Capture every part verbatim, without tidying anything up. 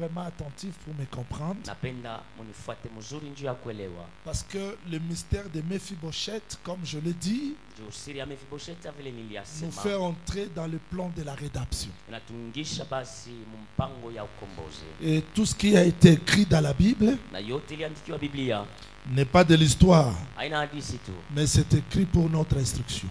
vraiment attentif pour me comprendre. Parce que le mystère de Mephibosheth, comme je l'ai dit, nous fait entrer dans le plan de la rédemption. Et tout ce qui a été écrit dans la Bible n'est pas de l'histoire, mais c'est écrit pour notre instruction.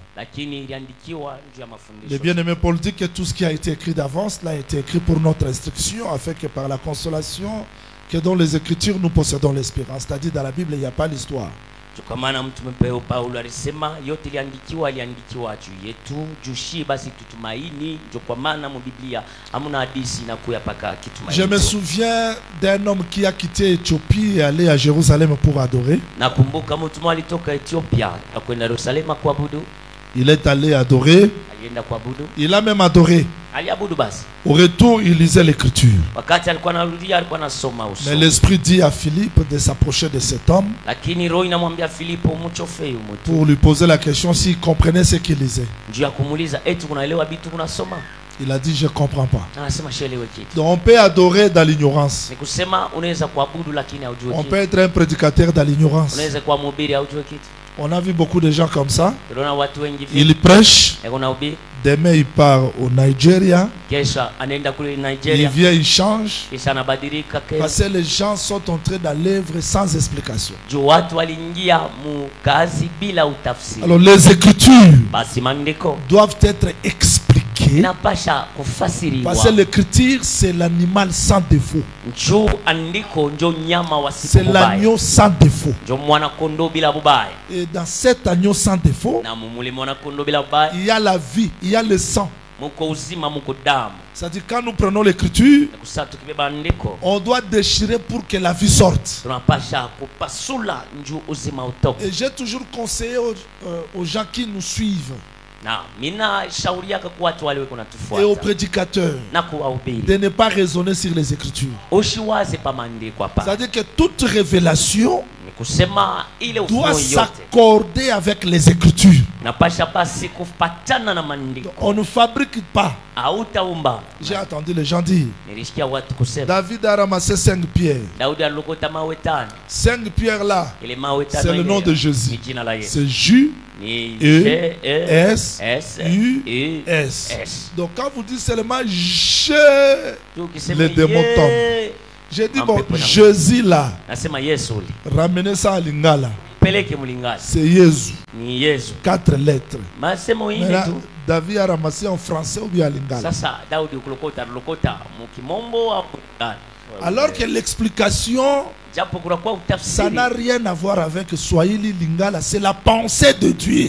Le bien-aimé Paul dit que tout ce qui a été écrit d'avance l'a été écrit pour notre instruction, afin que par la consolation que dans les Écritures nous possédons l'espérance. C'est-à-dire dans la Bible il n'y a pas l'histoire. Kwa maana mtume Paulo alisema yote iliandikiwa aliandikiwa juu yetu jushi basi tutumaini ndio kwa maana mu Biblia hamuna hadithi na kuya paka kitumaini. Je me souviens d'un homme qui a quitté Éthiopie et allé à Jérusalem pour adorer. Nakumbuka mtu mmoja alitoka Ethiopia na kwenda Yerusalemu kuabudu. Il est allé adorer. Alienda kuabudu. Il a même adoré. Aliabudu basi. Au retour, il lisait l'écriture. Wakati alikuwa anarudia alikuwa anasoma uso. Mais l'esprit dit à Philippe de s'approcher de cet homme. Lakini roho inamwambia Filipo mchofe huyo mtu. Pour lui poser la question s'il comprenait ce qu'il lisait. Njoo kumuuliza eti unaelewa vitu unasoma? Il a dit je comprends pas. Anasema sielewi kitu. Donc on peut adorer dans l'ignorance. Ni kusema unaweza kuabudu lakini hujui kitu. On peut être un prédicateur dans l'ignorance. Unaweza kuwa mhubiri hujui kitu. On a vu beaucoup de gens comme ça. Il prêche. Demain il part au Nigeria. Il vient, il change. Parce que les gens sont entrés dans l'œuvre sans explication. Alors les Écritures doivent être expliquées. Parce que l'écriture c'est l'animal sans défaut. C'est l'agneau sans défaut. Et dans cet agneau sans défaut, il y a la vie, il y a le sang. C'est-à-dire quand nous prenons l'écriture, on doit déchirer pour que la vie sorte. Et j'ai toujours conseillé aux, euh, aux gens qui nous suivent et aux prédicateurs de ne pas raisonner sur les Écritures. C'est-à-dire que toute révélation doit s'accorder avec les Écritures. On ne fabrique pas. J'ai entendu les gens dire David a ramassé cinq pierres. Cinq pierres là, c'est le nom de Jésus. C'est J E S U S. Donc quand vous dites seulement je, les démons tombent. J'ai dit bon, Jésus là, ramenez ça à Lingala. C'est Jésus. Quatre lettres. Là, David a ramassé en français ou bien à Lingala. Alors que l'explication, ça n'a rien à voir avec Swahili Lingala, c'est la pensée de Dieu.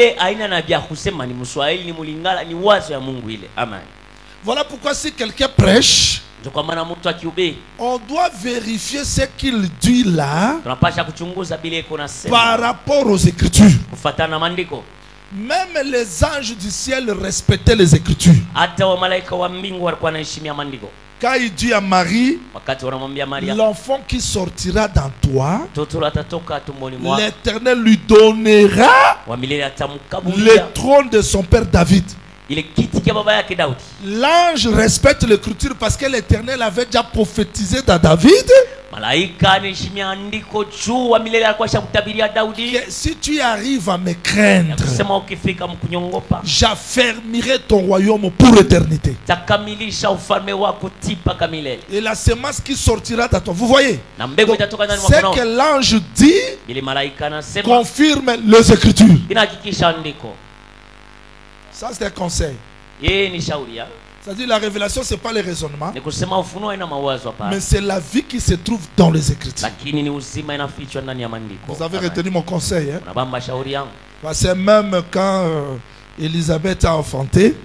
Voilà pourquoi si quelqu'un prêche, on doit vérifier ce qu'il dit là par rapport aux Écritures. Même les anges du ciel respectaient les Écritures. Quand il dit à Marie, l'enfant qui sortira dans toi, l'Éternel lui donnera le trône de son père David. L'ange respecte l'écriture parce que l'Éternel avait déjà prophétisé dans David que si tu arrives à me craindre, j'affermirai ton royaume pour l'éternité. Et la semence qui sortira de toi, vous voyez, c'est que l'ange dit confirme les Écritures. Ça c'est un conseil. C'est-à-dire la révélation c'est pas le raisonnement, mais c'est la vie qui se trouve dans les Écritures. Vous avez retenu mon conseil, hein? Parce que même quand euh, Élisabeth a enfanté,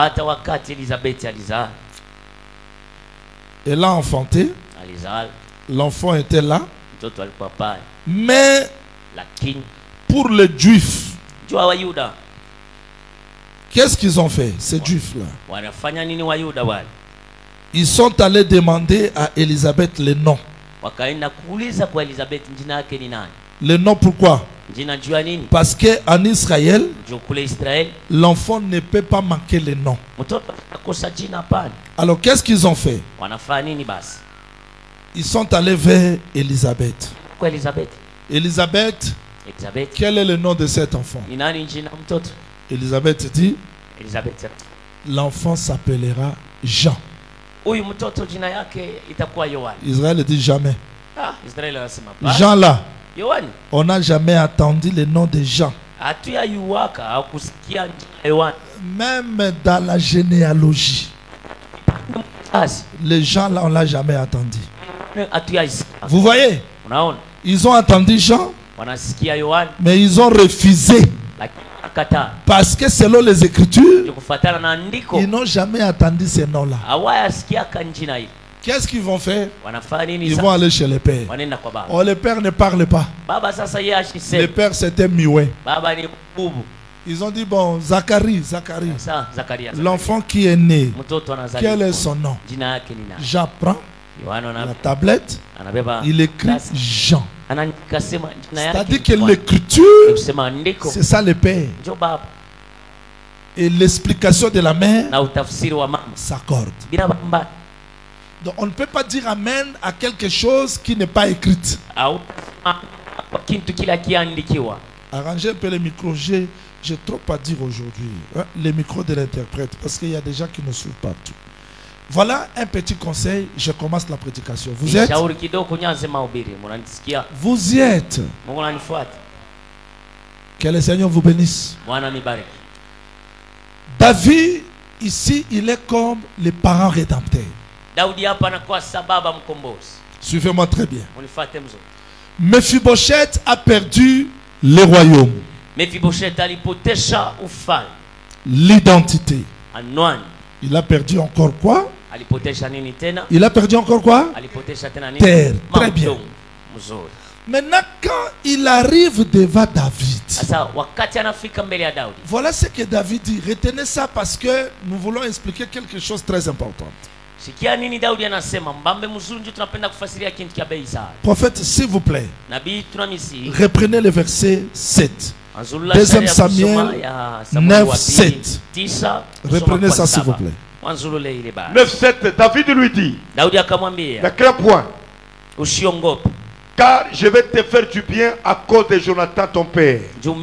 elle a enfanté, l'enfant était là, mais pour les Juifs, qu'est-ce qu'ils ont fait, ces Juifs-là? Ils sont allés demander à Élisabeth le nom. Le nom pourquoi? Parce qu'en Israël, l'enfant ne peut pas manquer le nom. Alors qu'est-ce qu'ils ont fait? Ils sont allés vers Élisabeth. Quoi, Élisabeth? Élisabeth. Élisabeth. Quel est le nom de cet enfant? Élisabeth dit. Élisabeth. L'enfant s'appellera Jean. Israël dit jamais. Ah, Jean là. On n'a jamais entendu le nom de Jean. Même dans la généalogie. Les gens là, on l'a jamais entendu. Vous voyez? Ils ont entendu Jean, mais ils ont refusé. Parce que selon les Écritures, ils n'ont jamais entendu ces noms-là. Qu'est-ce qu'ils vont faire? Ils vont aller chez le père. Oh, le père ne parle pas. Le père c'était muet. Ils ont dit, bon, Zacharie, Zacharie, l'enfant qui est né, quel est son nom? Jean prend la tablette, il écrit Jean. C'est-à-dire que l'écriture, c'est ça le père. Et l'explication de la mère s'accorde. Donc on ne peut pas dire Amen à quelque chose qui n'est pas écrit. Arrangez un peu les micros. J'ai trop à dire aujourd'hui. Hein, les micros de l'interprète. Parce qu'il y a des gens qui ne suivent pas tout. Voilà un petit conseil. Je commence la prédication. Vous êtes? Vous y êtes? Que le Seigneur vous bénisse. David, ici, il est comme les parents rédempteurs. Suivez-moi très bien. Mephibosheth a perdu le royaume. L'identité. Il a perdu encore quoi? Il a perdu encore quoi? Terre. Très bien. Maintenant, quand il arrive devant David, voilà ce que David dit. Retenez ça parce que nous voulons expliquer quelque chose de très important. Prophète, s'il vous plaît, reprenez le verset sept. Deuxième Samuel neuf, sept. Reprenez ça s'il vous plaît. neuf, sept, David lui dit, ne crains point, car je vais te faire du bien à cause de Jonathan ton père.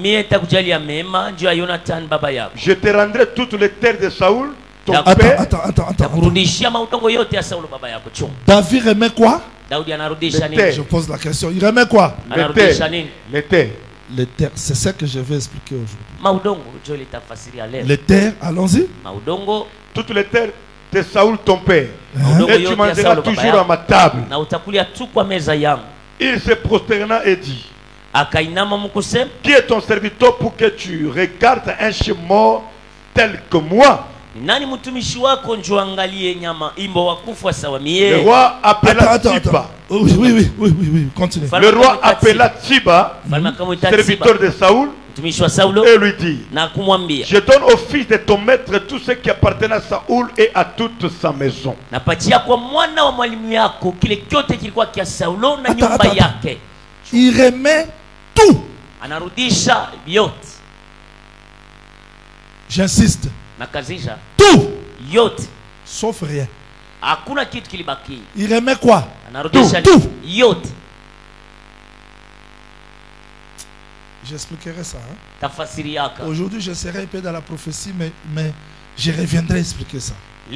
Je te rendrai toutes les terres de Saoul ton attends, père. Attends, attends, attends, attends. David remet quoi? Je pose la question. Il remet quoi? Les terres. Les terres. Les terres, c'est ça que je vais expliquer aujourd'hui. Les terres, allons-y. Toutes les terres de Saoul ton père. Hein? Et tu mangeras toujours à ma table. Il se prosterna et dit, qui est ton serviteur pour que tu regardes un chien mort tel que moi? Le roi appela Tiba. Oui, oui, oui, oui, oui, continue. Le roi appela Tiba, serviteur de Saoul, et lui dit, je donne au fils de ton maître tout ce qui appartenait à Saoul et à toute sa maison. Attends, attends. Il remet tout. J'insiste. Tout. Sauf rien. Il remet quoi? Tout. Tout. J'expliquerai ça. Hein? Aujourd'hui, je serai un peu dans la prophétie, mais, mais je reviendrai expliquer ça.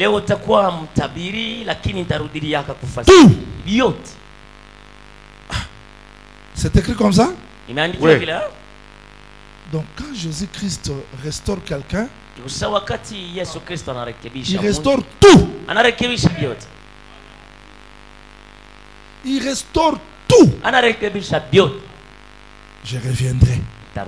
Tout. C'est écrit comme ça? Oui. Donc quand Jésus-Christ restaure quelqu'un, il restaure tout. Il restaure tout. Je reviendrai.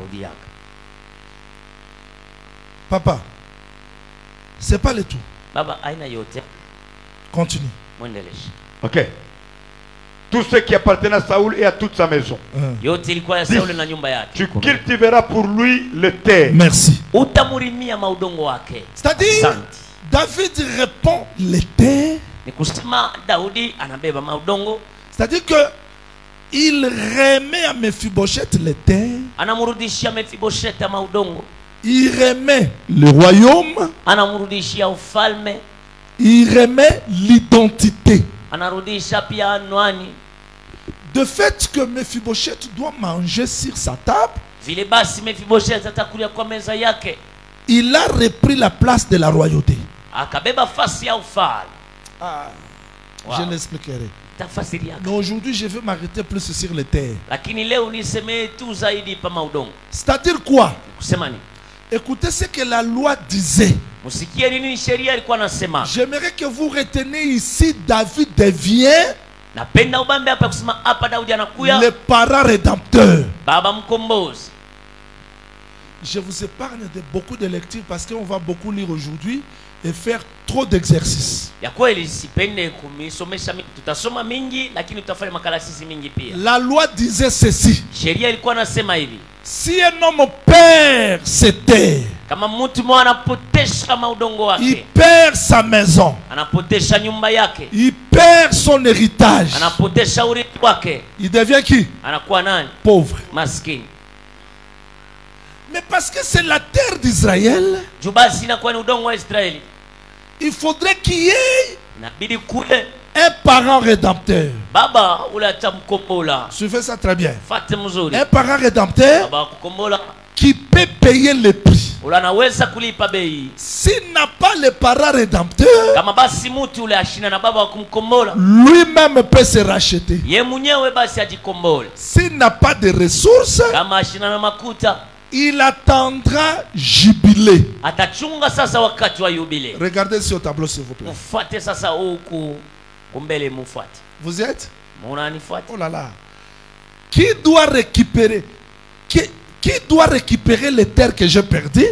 Papa, c'est pas le tout. Continue. Ok. Tout ce qui appartenait à Saoul et à toute sa maison. Hum. Tu cultiveras pour lui le terre. Merci. C'est-à-dire, David répond les terres. C'est-à-dire que il remet à Mephibosheth les terres. Il remet le royaume. Il remet l'identité. De fait que Mephibosheth doit manger sur sa table, il a repris la place de la royauté. Ah, wow. Je l'expliquerai. Mais aujourd'hui, je vais m'arrêter plus sur les terres. C'est-à-dire quoi? Écoutez ce que la loi disait. J'aimerais que vous reteniez ici, David devient le parent rédempteur. Je vous épargne de beaucoup de lectures parce qu'on va beaucoup lire aujourd'hui et faire trop d'exercices. La loi disait ceci. Si un homme perd ses terres, il perd sa maison, il perd son héritage, il devient qui? Pauvre. Mais parce que c'est la terre d'Israël, il faudrait qu'il y ait un parent rédempteur. Suivez ça très bien. Un parent rédempteur qui peut payer le prix. S'il n'a pas le parent rédempteur, lui-même peut se racheter. S'il n'a pas de ressources, il attendra jubilé. Regardez sur le tableau s'il vous plaît. Vous êtes? Oh là là. Qui doit récupérer? Qui, qui doit récupérer les terres que j'ai perdues?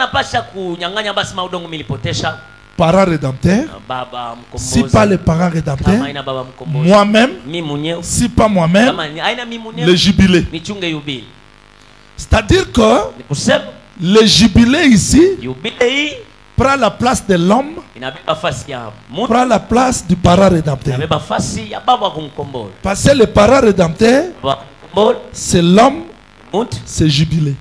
Parents rédempteurs. Si pas les parents rédempteurs, moi-même. Si pas moi-même, le jubilé. C'est-à-dire que le jubilé ici prend la place de l'homme, prend la place du parent rédempteur. Parce que le parent rédempteur, c'est l'homme, c'est jubilé.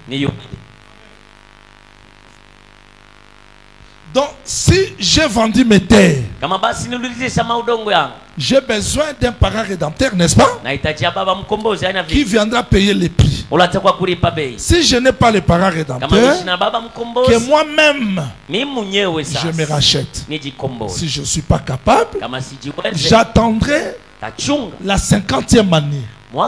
Donc, si j'ai vendu mes terres, j'ai besoin d'un parent rédempteur, n'est-ce pas? Qui viendra payer les prix. Si je n'ai pas le parent rédempteur, que moi-même, je me rachète. Si je ne suis pas capable, j'attendrai la cinquantième année,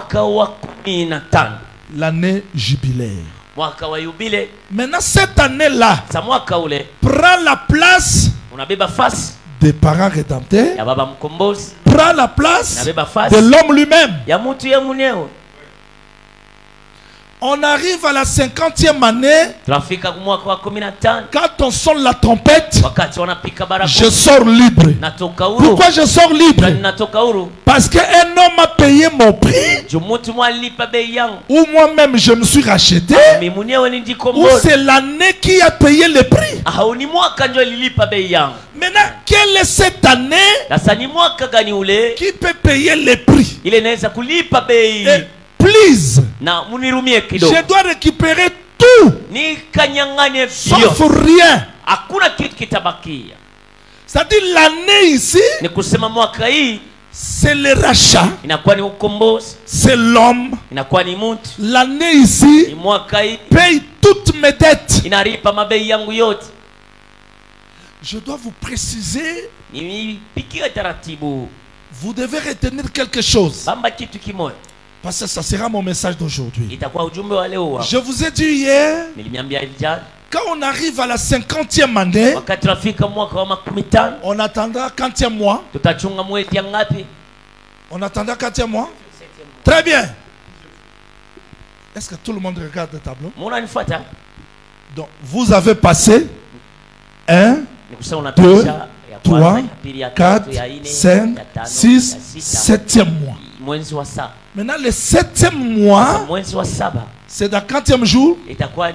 l'année jubilaire. Maintenant, cette année-là prend la place des parents rédempteurs, prend la place de l'homme lui-même. On arrive à la cinquantième année. Quand on sonne la trompette, je sors libre. Pourquoi je sors libre? Parce qu'un homme a payé mon prix, ou moi-même je me suis racheté, ou c'est l'année qui a payé le prix. Maintenant, quelle est cette année qui peut payer le prix? Et please, je dois récupérer tout, sauf rien. C'est-à-dire l'année ici, c'est le rachat, c'est l'homme. L'année ici paye toutes mes dettes. Je dois vous préciser, vous devez retenir quelque chose. Parce que ça sera mon message d'aujourd'hui. Je vous ai dit hier, quand on arrive à la cinquantième année, on attendra quantième mois. On attendra quantième mois. Très bien. Est-ce que tout le monde regarde le tableau? Donc, vous avez passé un, deux, trois, quatre, cinq, six, septième mois. Maintenant, le septième mois, c'est dans quantième jour?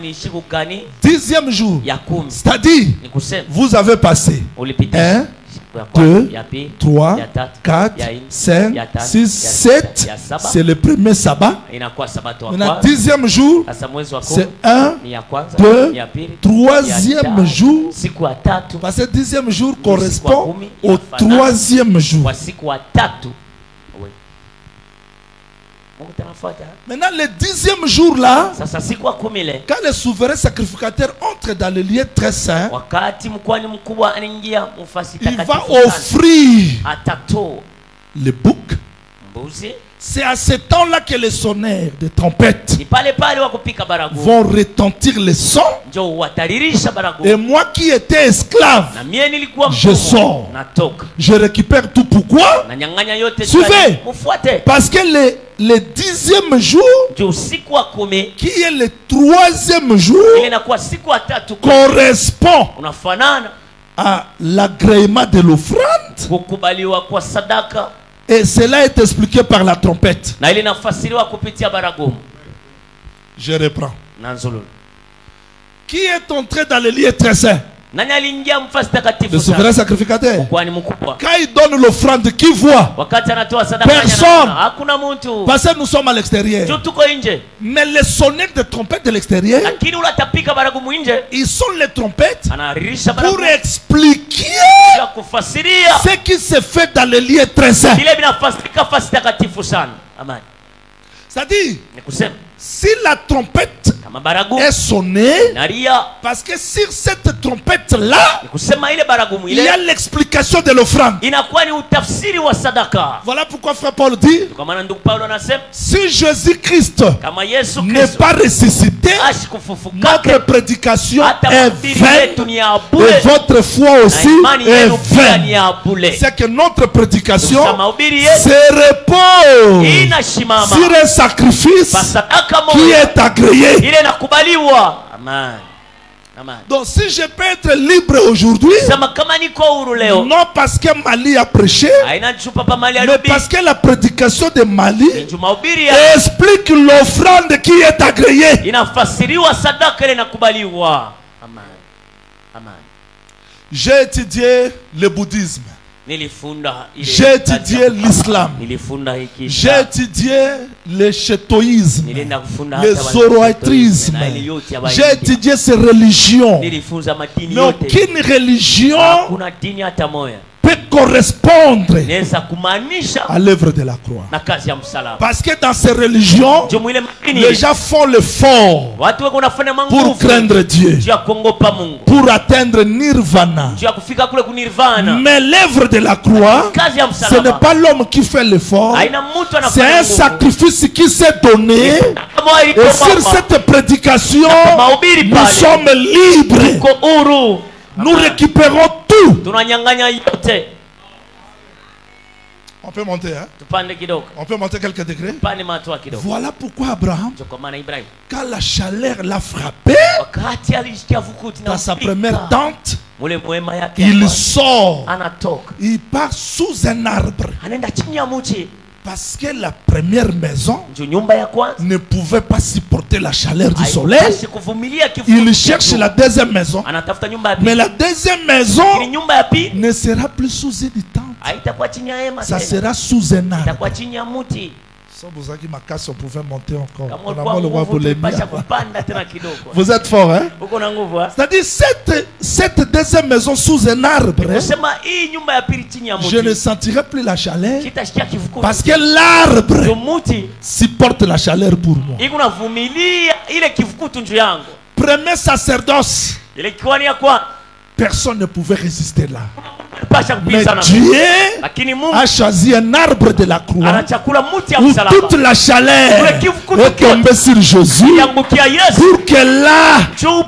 Dixième jour. C'est-à-dire, vous avez passé un, deux, trois, quatre, cinq, six, sept. C'est le premier sabbat. Maintenant, dixième jour, c'est un, deux, troisième jour. Parce que le dixième jour correspond au troisième jour. Maintenant, le dixième jour là, quand le souverain sacrificateur entre dans le lieu très saint, il va offrir le bouc. C'est à ce temps-là que les sonnaires de trompettes vont retentir le son. Et moi qui étais esclave, je sors. Je récupère tout. Pourquoi? Suivez. Parce que le, le dixième jour, qui est le troisième jour, correspond à l'agrément de l'offrande. Et cela est expliqué par la trompette. Je reprends. Qui est entré dans le lieu très saint? Le souverain sacrificateur. Quand il donne l'offrande, qui voit? Personne. Parce que nous sommes à l'extérieur. Mais les sonnettes de trompette de l'extérieur, ils sont les trompettes pour expliquer ce qui se fait dans le lieu très saint. C'est-à-dire, si la trompette est sonnée, parce que sur cette trompette-là, il y a l'explication de l'offrande. Voilà pourquoi frère Paul dit, si Jésus-Christ n'est pas ressuscité, notre prédication est vaine et votre foi aussi est vaine. C'est que notre prédication se repose sur un sacrifice qui est agréé. Amen. Amen. Donc si je peux être libre aujourd'hui, non parce que Mali a prêché, mais parce que la prédication de Mali explique l'offrande qui est agréée. J'ai étudié le bouddhisme. J'ai étudié l'islam. J'ai étudié le chétoïsme, le zoroastrisme. J'ai étudié ces religions. Mais aucune religion peut correspondre à l'œuvre de la croix. Parce que dans ces religions, les gens font l'effort pour craindre Dieu, pour atteindre Nirvana. Mais l'œuvre de la croix, ce n'est pas l'homme qui fait l'effort, c'est un sacrifice qui s'est donné. Et sur cette prédication, nous sommes libres. Nous récupérons tout. On peut monter, hein? On peut monter quelques degrés. Voilà pourquoi Abraham, quand la chaleur l'a frappé dans sa première tente, il sort, il part sous un arbre. Parce que la première maison ne pouvait pas supporter la chaleur du soleil. Il cherche la deuxième maison. Mais la deuxième maison ne sera plus sous une tente. Ça sera sous un arbre. On pouvait monter encore. Vous êtes fort, hein? C'est-à-dire cette, cette deuxième maison sous un arbre, je ne sentirai plus la chaleur parce que l'arbre supporte la chaleur pour moi. Premier sacerdoce, personne ne pouvait résister là. Mais Dieu a choisi un arbre de la croix où toute la chaleur est tombée sur Jésus pour que là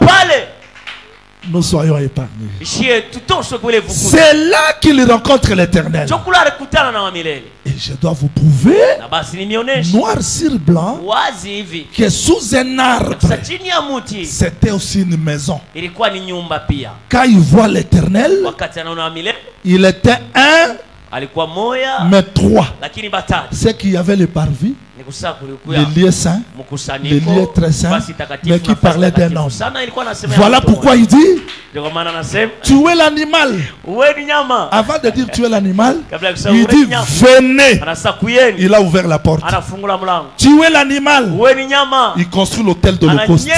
nous soyons épargnés. C'est là qu'il rencontre l'Éternel. Et je dois vous prouver, noir sur blanc, que sous un arbre, c'était aussi une maison. Quand il voit l'Éternel, il était un, mais trois. C'est qu'il y avait le parvis, les lieux saints, les lieux très saints, mais qui parlaient d'un homme. Voilà pourquoi il dit tuer l'animal. Avant de dire tuer l'animal, il dit venez. Il a ouvert la porte. Tuer l'animal. Il construit l'autel de l'Holocauste.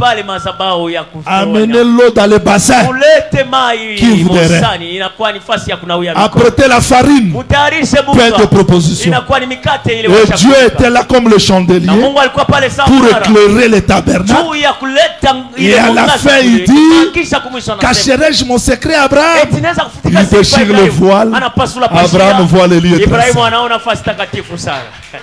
Amenez l'eau dans le bassin qui vous déraille. Apprêtez la farine. Pain de proposition. Et Dieu était là comme le chandelier pour éclairer les tabernacles. Et à la fin, il dit cacherai-je mon secret à Abraham? Il déchire le voile. Abraham voit les lieux très saints.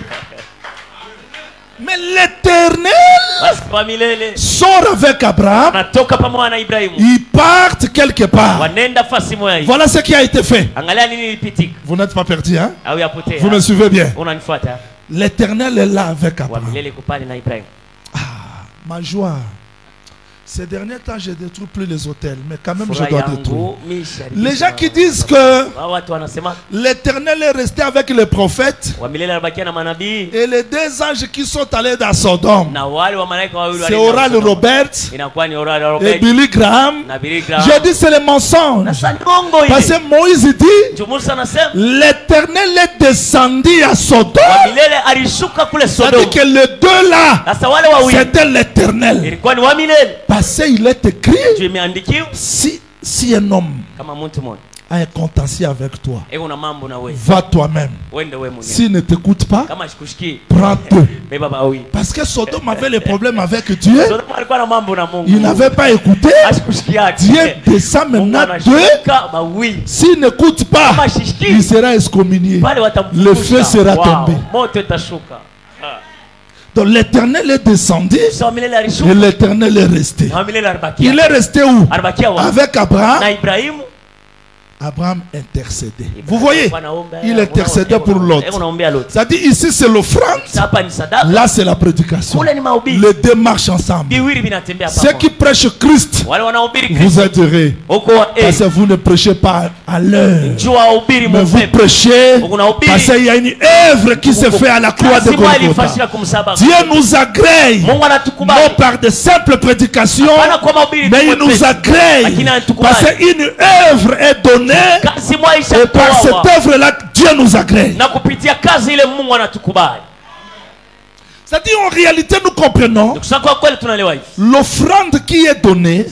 Mais l'Éternel sort avec Abraham. Ils partent quelque part. Voilà ce qui a été fait. Vous n'êtes pas perdu, hein? Vous me suivez bien? L'Éternel est là avec Abraham. Ah, ma joie. Ces derniers temps, je ne détruis plus les hôtels, mais quand même, je dois détruire. Les gens qui disent que l'Éternel est resté avec les prophètes et les deux anges qui sont allés dans Sodome, c'est Oral Robert et Billy Graham. Je dis c'est le mensonge. Parce que Moïse dit l'Éternel est descendu à Sodome. C'est-à-dire que les deux là, c'était l'Éternel. Parce qu'il est écrit, si, si un homme a un contentieux avec toi, va toi-même. S'il ne t'écoute pas, prends-le. Parce que Sodome avait les problèmes avec Dieu. Il n'avait pas écouté. Dieu descend maintenant d'eux. S'il n'écoute pas, il sera excommunié. Le feu sera tombé. Donc l'Éternel est descendu et l'Éternel est resté. Il est resté où? Avec Abraham. Abraham intercédait. Vous voyez, il intercédait pour l'autre. C'est-à-dire ici c'est l'offrande, là c'est la prédication. Les deux marchent ensemble. Ceux qui prêchent Christ, vous aiderez. Parce que vous ne prêchez pas à l'heure, mais vous prêchez parce qu'il y a une œuvre qui se fait à la croix de Golgotha. Dieu nous agrée, non par de simples prédications, mais il nous agrée parce qu'une œuvre est donnée. Et par cette œuvre là Dieu nous agrée. C'est-à-dire en réalité nous comprenons l'offrande qui est donnée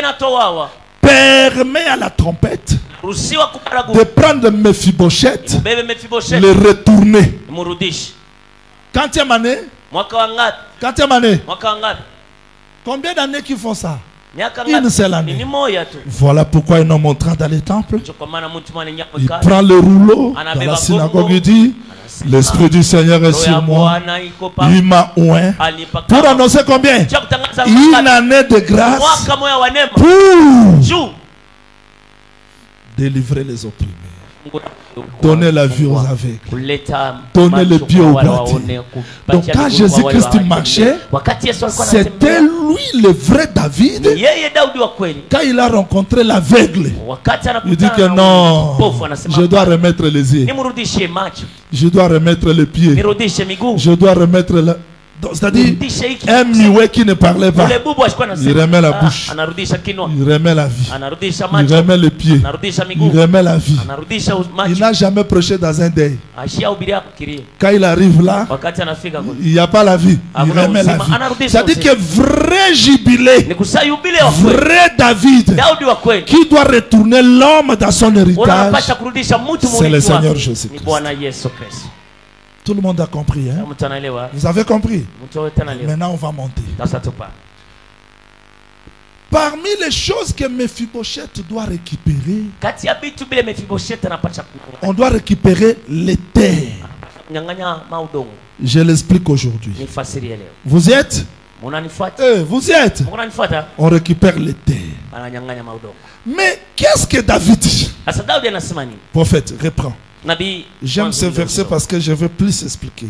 permet à la trompette de prendre Mephibosheth, le retourner. Quantième année? Quantième année? Combien d'années qu'ils font ça? Une seule année. Voilà pourquoi un homme entra dans les temples. Il prend le rouleau dans la synagogue. Il dit l'Esprit du Seigneur est sur moi. Il m'a oint. Pour annoncer combien? Une année de grâce pour délivrer les opprimés. Donner la vue aux aveugles. Donner le pied aux bâtis. Donc quand Jésus-Christ marchait, c'était lui le vrai David. Quand il a rencontré l'aveugle, il dit que non, je dois remettre les yeux. Je dois remettre les pieds. Je dois remettre la... C'est-à-dire, un muet qui ne parlait pas, il remet la bouche, il remet la vie, il remet les pieds, il remet la vie. Il n'a jamais prêché dans un deuil. Quand il arrive là, il n'y a pas la vie, il remet la vie. C'est-à-dire que vrai jubilé, vrai David, qui doit retourner l'homme dans son héritage, c'est le Seigneur Jésus-Christ. Tout le monde a compris, hein? Vous avez compris? Maintenant on va monter. Parmi les choses que Mephibosheth doit récupérer, on doit récupérer les terres. Je l'explique aujourd'hui. Vous y êtes? Eh, vous y êtes? On récupère les terres. Mais qu'est-ce que David dit? Prophète, reprends. J'aime ce verset parce que je veux plus expliquer.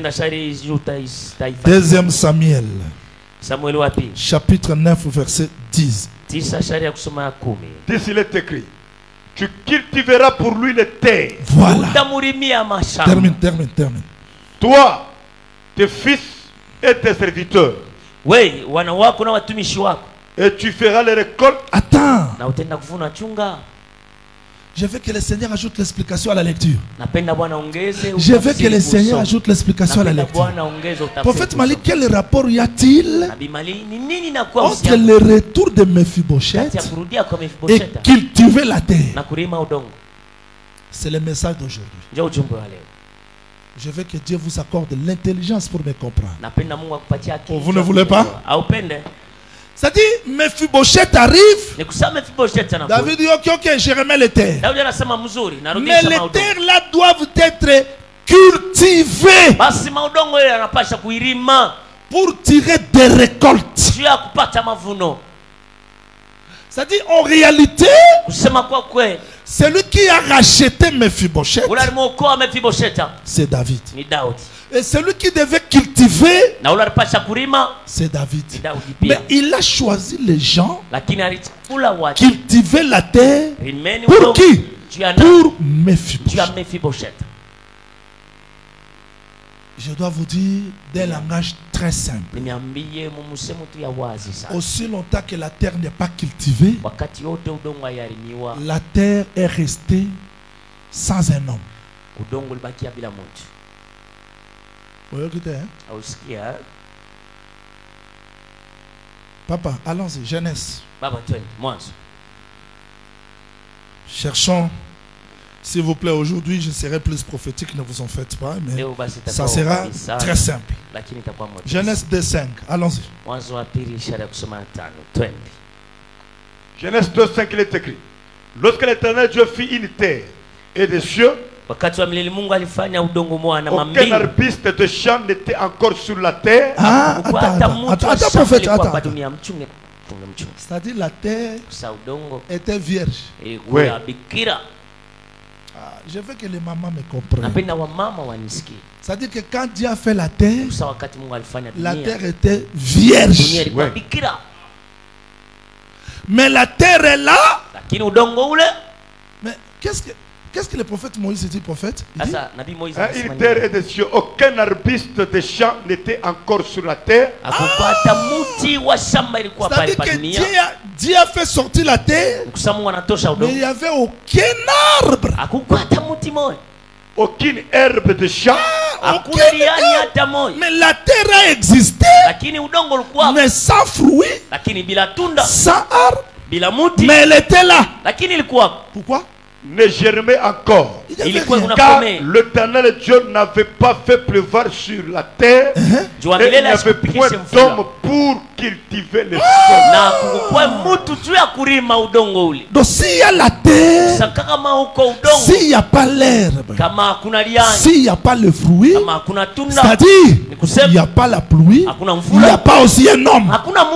Deuxième Samuel, chapitre neuf, verset dix. D'ici il est écrit, tu cultiveras pour lui les terres. Voilà. Termine, termine, termine. Toi tes fils et tes serviteurs. We wana wako na watumishi wako. Et tu feras les récoltes. Attends. Na utenda kuvuna chunga. Je veux que le Seigneur ajoute l'explication à la lecture. Napenda Bwana ongeze. Je veux que le Seigneur ajoute l'explication à la lecture. Prophète Mali, quel rapport y a-t-il entre le retour de Mephibosheth et cultiver la terre? C'est le message d'aujourd'hui. Je veux que Dieu vous accorde l'intelligence pour me comprendre. Oh, vous ne voulez pas? C'est-à-dire, Mephibosheth arrive. David dit, ok, ok, je remets les terres. Mais les terres là doivent être cultivées pour tirer des récoltes. C'est-à-dire, en réalité, celui qui a racheté Mephibosheth, c'est David. Et celui qui devait cultiver, c'est David. Mais il a choisi les gens, cultiver la terre, pour qui? Pour Mephibosheth. Je dois vous dire des langages très simples. Aussi longtemps que la terre n'est pas cultivée, la terre est restée sans un homme. Vous écoutez, hein? Papa, allons-y, Genèse. Cherchons, s'il vous plaît, aujourd'hui, je serai plus prophétique, ne vous en faites pas, mais ça sera très simple. Genèse deux cinq, allons-y. Genèse deux cinq, il est écrit. Lorsque l'Éternel Dieu fit une terre et des cieux, aucun arbuste de champ n'était encore sur la terre. Ah, attends, attends, attends, attends, prophète, attends. C'est-à-dire la terre était vierge. Ouais. Ah, je veux que les mamans me comprennent. C'est-à-dire que quand Dieu a fait la terre, la terre était vierge. Ouais. Mais la terre est là. Mais qu'est-ce que... Qu'est-ce que le prophète Moïse dit, prophète? Il dit, hein, une terre et des cieux, aucun arbuste de champ n'était encore sur la terre. Ah, c'est-à-dire que Dieu a, Dieu a fait sortir la terre, mais il n'y avait aucun arbre. Aucune herbe de champ. Ah, mais la terre a existé, mais sans fruits, sans arbre, mais elle était là. Pourquoi? Ne germait encore. Car l'Éternel Dieu n'avait pas fait pleuvoir sur la terre. Uh-huh. Et il n'y avait point d'homme pour cultiver le sol. Donc s'il y a la terre, s'il n'y a pas l'herbe, s'il n'y a pas le fruit, c'est-à-dire il n'y a pas la pluie, il n'y a pas aussi un homme.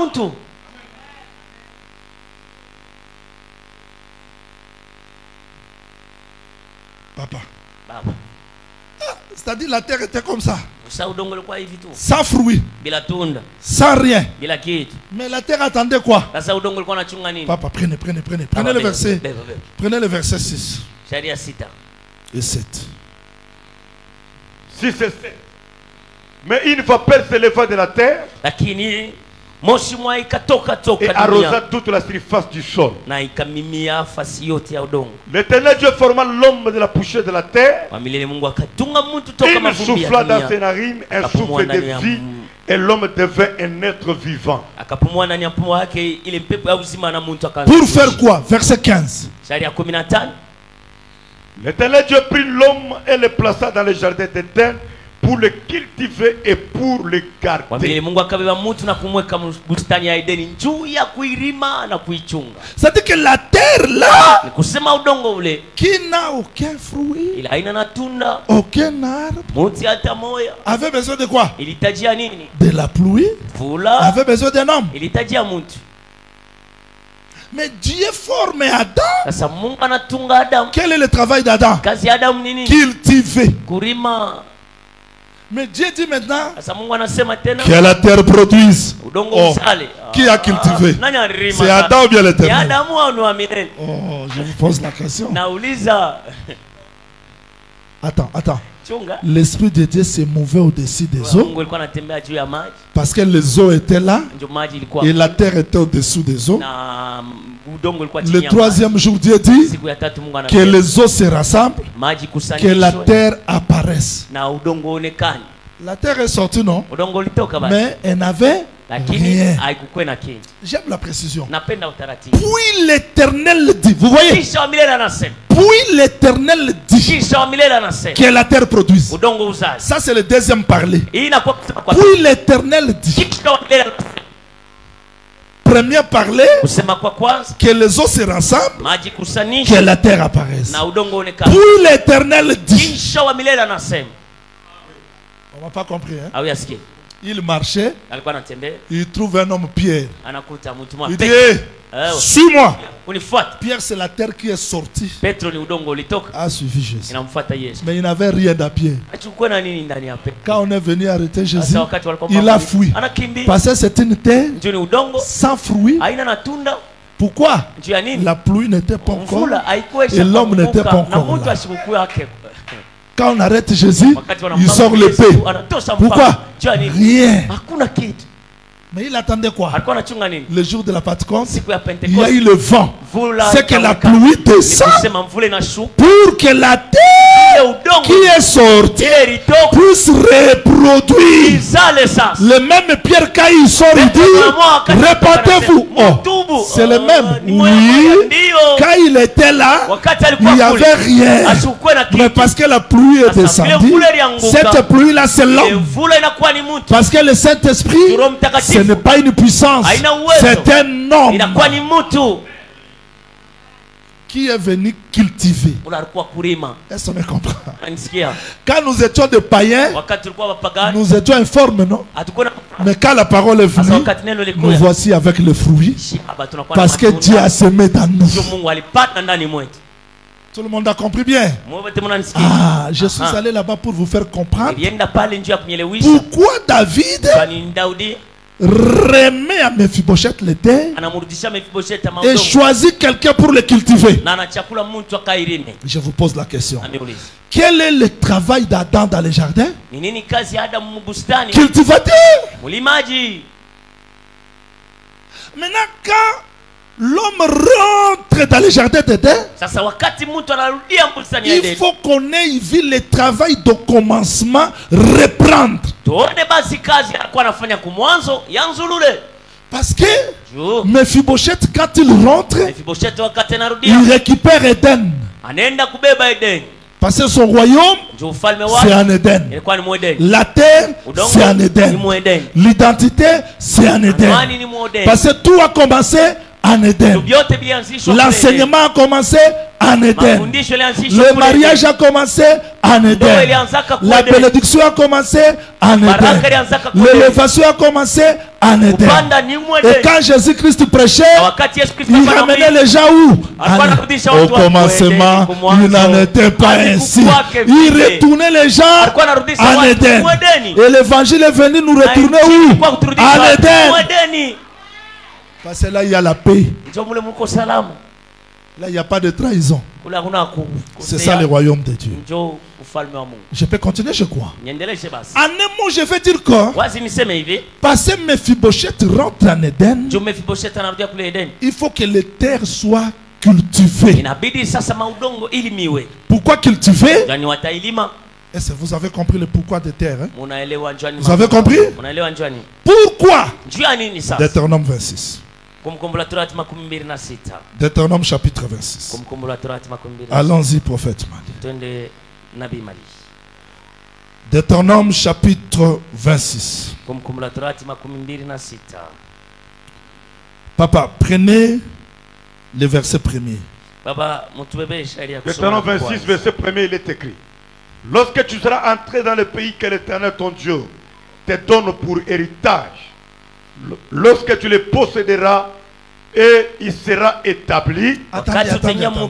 Papa. Ah, c'est-à-dire la terre était comme ça. Sans fruits. Sans rien. Mais la terre attendait quoi? Papa, prenez, prenez, prenez. Prenez le verset. Prenez le verset six. Et sept. six et sept. Mais une vapeur s'éleva de la terre et arrosa toute la surface du sol. L'Éternel Dieu forma l'homme de la poussière de la terre. Il souffla dans ses narines un souffle de vie et l'homme devint un être vivant. Pour faire quoi? Verset quinze. L'Éternel Dieu prit l'homme et le plaça dans le jardin d'Éden pour le cultiver et pour le garder. C'est-à-dire que la terre là, qui n'a aucun fruit, aucun arbre, avait besoin de quoi? De la pluie, avait besoin d'un homme. Mais Dieu forme Adam. Quel est le travail d'Adam? Cultiver. Mais Dieu dit maintenant que la terre produise. Oh, qui a cultivé? C'est Adam ou bien l'Éternel? Oh, je vous pose la question. Attends, attends. l'Esprit de Dieu se mouvait au-dessus des eaux. Parce que les eaux étaient là et la terre était au-dessous des eaux. Le troisième jour, Dieu dit que les eaux se rassemblent, que la terre apparaisse. La terre est sortie, non? Mais elle n'avait rien. J'aime la précision. Puis l'Éternel dit, vous voyez? Puis l'Éternel dit que la terre produise. Ça c'est le deuxième parler. Puis l'Éternel dit. Premier parler, que les eaux se rassemblent, que la terre apparaisse. Puis l'Éternel dit. On n'a pas compris, hein? Il marchait, il trouve un homme Pierre. Il dit, hey, suis-moi. Pierre, c'est la terre qui est sortie. A suivi Jésus. Mais il n'avait rien à Pierre. Quand on est venu arrêter Jésus, il a fui. Parce que c'est une terre sans fruits. Pourquoi? La pluie n'était pas encore et l'homme n'était pas encore là. Quand on arrête Jésus, il sort l'épée. Pourquoi? Rien. Mais il attendait quoi? Le jour de la Pentecôte, il y a eu le vent. C'est que la pluie descend pour que la terre qui est sortie puisse reproduire. Le même Pierre, quand il sort, il dit, répandez-vous. Oh, c'est le même. Oui. Quand il était là, il n'y avait rien. Mais parce que la pluie est descendue, cette pluie-là, c'est l'homme. Parce que le Saint-Esprit, ce n'est pas une puissance, c'est un homme qui est venu cultiver. Est-ce qu'on me comprend? Quand nous étions des païens, nous étions informes, non? Mais quand la parole est venue, nous voici avec le fruit. Parce que Dieu a semé dans nous. Tout le monde a compris bien? Ah, je suis allé là-bas pour vous faire comprendre pourquoi David remet à Mephibosheth les terres et choisit quelqu'un pour le cultiver. Je vous pose la question. Quel est le travail d'Adam dans les jardins? Cultivateur. Maintenant, quand l'homme rentre dans les jardins d'Éden, il faut qu'on ait vu le travail de commencement reprendre. Parce que Mephibosheth, quand il rentre, il récupère Éden. Parce que son royaume, c'est en Éden. La terre, c'est en Éden. L'identité, c'est en Éden. Parce que tout a commencé en Éden. L'enseignement a commencé en Éden. Le mariage a commencé en Éden. La bénédiction a commencé en Éden. L'élévation a commencé en Éden. Et quand Jésus-Christ prêchait, il ramenait les gens où? Au commencement, il n'en était pas ainsi. Il retournait les gens en Éden. Et l'évangile est venu nous retourner où? En Éden. Parce que là, il y a la paix. Là, il n'y a pas de trahison. C'est ça le royaume de Dieu. Je peux continuer, je crois. En un mot, je vais dire quoi? Parce que Mephibosheth rentre en Éden, il faut que les terres soient cultivées. Pourquoi cultiver? Est-ce que vous avez compris le pourquoi des terres, hein? Vous avez compris? Pourquoi? Deutéronome vingt-six. Deutéronome chapitre vingt-six. Allons-y, prophète Mali. Deutéronome chapitre vingt-six. Papa, prenez le verset premier. Deutéronome vingt-six, verset premier, il est écrit: lorsque tu seras entré dans le pays que l'Éternel ton Dieu te donne pour héritage, lorsque tu le posséderas et il sera établi. Attendez, attendez, attendez.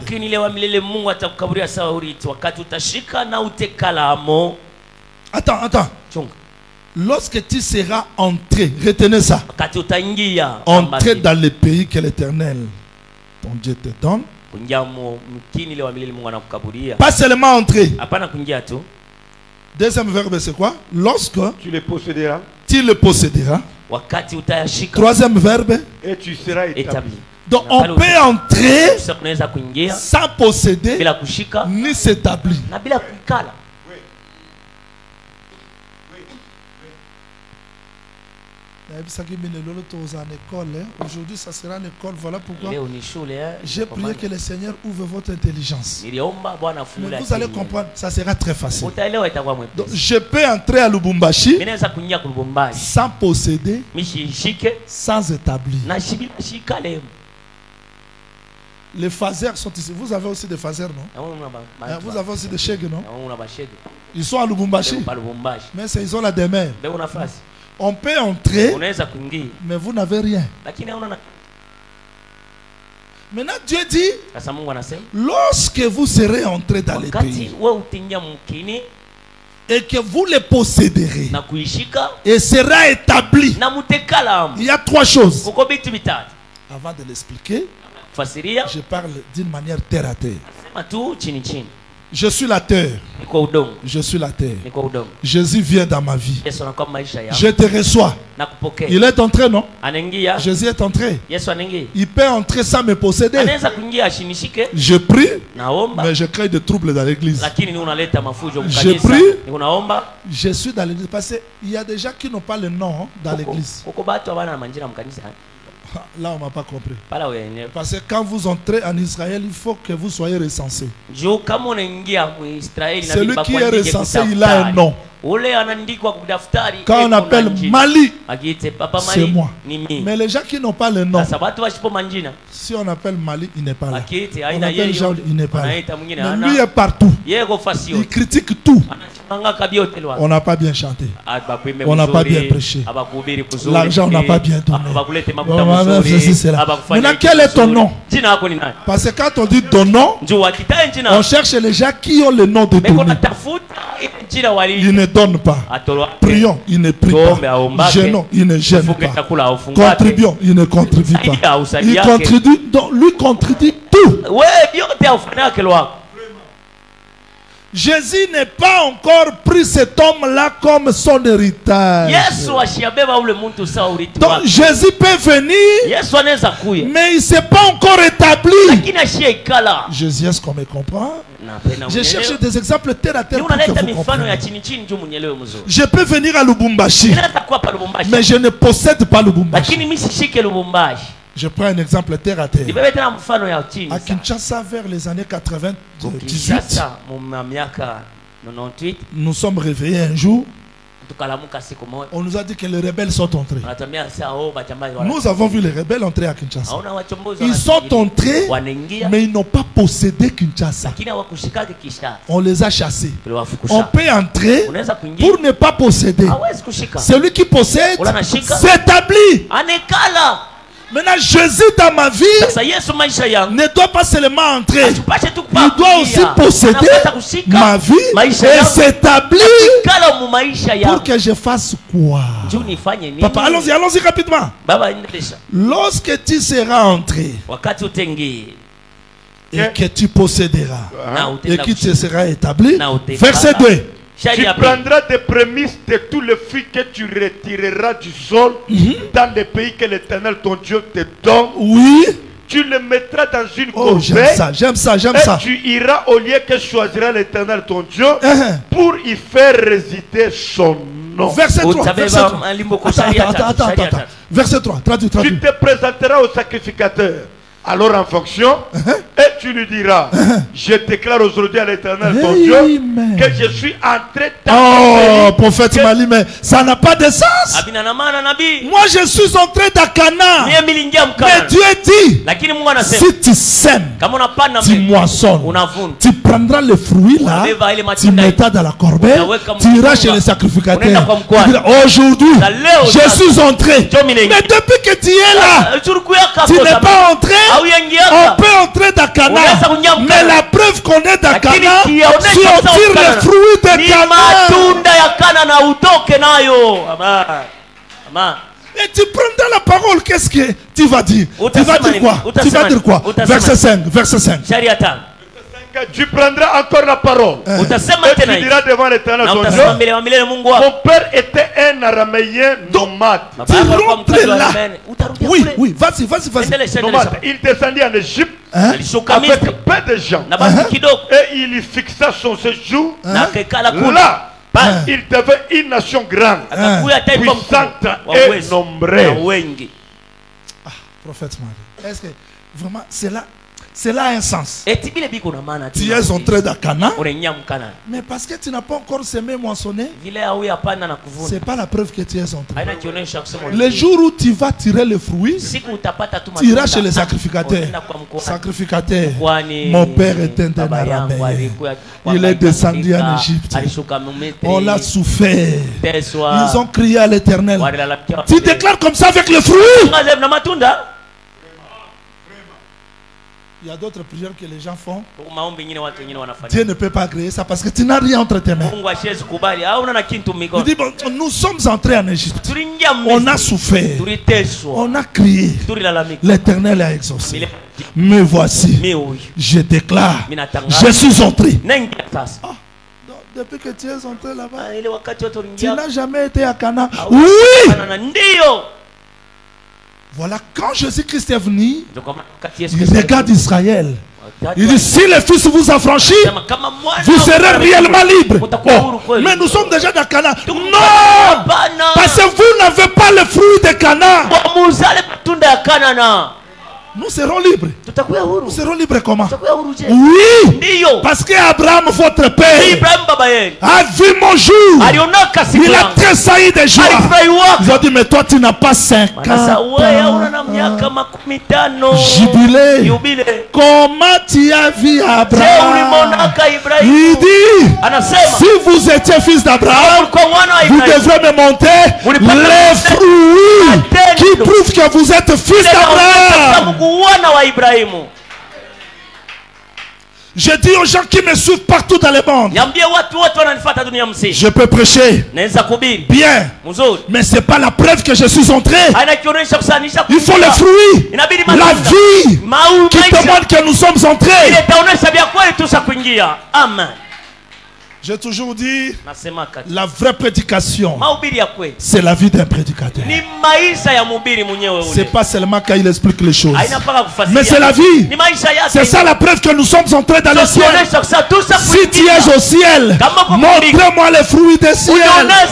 Attends, attends. Lorsque tu seras entré, retenez ça. Entré dans le pays que l'Éternel ton Dieu te donne. Pas seulement entrer. Deuxième verbe, c'est quoi? Lorsque tu le posséderas. Tu le posséderas. Troisième verbe. Et tu seras établi. Donc on peut entrer sans posséder ni s'établir. Aujourd'hui, ça sera l'école. Voilà pourquoi j'ai prié que le Seigneur ouvre votre intelligence. Mais vous allez comprendre, ça sera très facile. Donc, je peux entrer à Lubumbashi sans posséder, sans établir. Les phasers sont ici. Vous avez aussi des phasers, non? Vous avez aussi des chèques, non? Ils sont à Lubumbashi. Mais ils ont la demeure. On peut entrer, mais vous n'avez rien. Maintenant, Dieu dit, lorsque vous serez entrés dans les pays et que vous les posséderez et sera établi, il y a trois choses. Avant de l'expliquer, je parle d'une manière terre à terre. Je suis la terre. Je suis la terre. Jésus vient dans ma vie. Je te reçois. Il est entré, non? Jésus est entré. Il peut entrer sans me posséder. Je prie, mais je crée des troubles dans l'église. Je prie, je suis dans l'église. Parce qu'il y a des gens qui n'ont pas le nom dans l'église. Là, on ne m'a pas compris. Parce que quand vous entrez en Israël, il faut que vous soyez recensé. Celui qui est recensé, il a un nom. Quand on appelle Mali, c'est moi. Mais les gens qui n'ont pas le nom, si on appelle Mali, il n'est pas là. On appelle Jean, il n'est pas là. Mais lui est partout. Il critique tout. On n'a pas bien chanté. On n'a pas bien prêché. L'argent, on n'a pas bien donné. Maintenant, quel est ton nom? Parce que quand on dit ton nom, on cherche les gens qui ont le nom de ton nom. Il ne donne pas. Prions, il ne prie pas. Gênons, il ne gêne pas. Contribuons, il ne contribue pas. Il contribue, donc lui contribue tout. Jésus n'est pas encore pris cet homme-là comme son héritage. Donc Jésus peut venir, mais il ne s'est pas encore établi. Jésus, est-ce qu'on me comprend? Je cherche des exemples terre à terre pour que vous compreniez. Je peux venir à Lubumbashi, mais je ne possède pas Lubumbashi. Je prends un exemple terre à terre. À Kinshasa, vers les années quatre-vingt-dix-huit, nous sommes réveillés un jour. On nous a dit que les rebelles sont entrés. Nous avons vu les rebelles entrer à Kinshasa. Ils sont entrés, mais ils n'ont pas possédé Kinshasa. On les a chassés. On peut entrer pour ne pas posséder. Celui qui possède s'établit. Maintenant, Jésus dans ma vie ne doit pas seulement entrer. Il doit aussi posséder ma vie et s'établir pour que je fasse quoi? Papa, allons-y, allons-y rapidement. Lorsque tu seras entré et que tu posséderas et que tu seras établi, verset deux. Tu prendras des prémices de tous les fruits que tu retireras du sol mm-hmm. dans les pays que l'Éternel ton Dieu te donne. Oui. Tu les mettras dans une oh, corbeille. J'aime ça, j'aime ça, j'aime ça. Et tu iras au lieu que choisira l'Éternel ton Dieu uh-huh. pour y faire résider son nom. Verset trois. Verset trois. Attends, attends, attends, attends, attends. Verset trois. Traduis, traduis. Tu te présenteras au sacrificateur. Alors en fonction, uh-huh. et tu lui diras, uh-huh. je déclare aujourd'hui à l'Éternel ton Dieu que je suis entré dans oh, le prophète que... Mali, mais ça n'a pas de sens. Moi je suis entré dans Canaan. Mais Dieu dit, si tu sèmes, tu moissonnes, tu prendras le fruit là, tu mettras dans la corbeille, tu iras chez le sacrificateur. Aujourd'hui, je suis entré. Mais depuis que tu es là, tu n'es pas entré. On peut entrer dans Canaan, mais la preuve qu'on est dans Canaan, si on tire les fruits de Canaan, et tu prends dans la parole, qu'est-ce que tu vas dire? Tu vas dire quoi? Tu vas dire quoi? Verset cinq, verset cinq. Tu prendras encore la parole. Hein. Et tu diras devant l'Éternel ton Dieu, mon père était un araméen nomade. Tu rentres là. Oui, oui, vas-y, vas-y, vas-y. Nomade. Il descendit en Égypte, hein? Avec peu de gens. Uh-huh. Et il y fixa son séjour. Uh-huh. Là, hein? Il devait une nation grande, hein? Puissante et nombreuse. Ah, prophète Marie, est-ce que vraiment c'est là? Cela a un sens. Tu es entré dans Canaan, mais parce que tu n'as pas encore semé moissonné, ce n'est pas la preuve que tu es entré. Le jour où tu vas tirer le fruit, tu iras chez les sacrificateurs. Sacrificateur, mon père était un araméen. Il est descendu en Égypte. On l'a souffert. Ils ont crié à l'Éternel. Tu déclares comme ça avec le fruit. Il y a d'autres prières que les gens font. Dieu ne peut pas agréer ça parce que tu n'as rien entre tes mains. Il dit, bon, nous sommes entrés en Égypte. On a souffert. On a crié. L'Éternel a exaucé. Me voici. Je déclare. Je suis entré. Ah, donc, depuis que tu es entré là-bas, tu n'as jamais été à Canaan. Oui! Voilà, quand Jésus-Christ est venu, il regarde Israël. Il dit, si le Fils vous affranchit, vous serez réellement libre. Oh, mais nous sommes déjà dans Canaan. Non! Parce que vous n'avez pas le fruit de Canaan. Nous serons libres. Nous serons libres comment? Oui. Parce qu'Abraham, votre père, a vu mon jour. Il a tressailli de joie. Ils ont dit, mais toi tu n'as pas cinquante ans. Jubilé. Comment tu as vu Abraham? Il dit, si vous étiez fils d'Abraham, vous devrez me montrer les fruits qui prouvent que vous êtes fils d'Abraham. Je dis aux gens qui me suivent partout dans le monde, je peux prêcher bien, mais ce n'est pas la preuve que je suis entré. Il faut le fruit, la vie qui témoigne que nous sommes entrés. Amen. J'ai toujours dit, la vraie prédication, c'est la vie d'un prédicateur. Ce n'est pas seulement quand il explique les choses, mais c'est la vie. C'est ça la preuve que nous sommes entrés dans le ciel. Si tu es au ciel, montre-moi les fruits des ciels.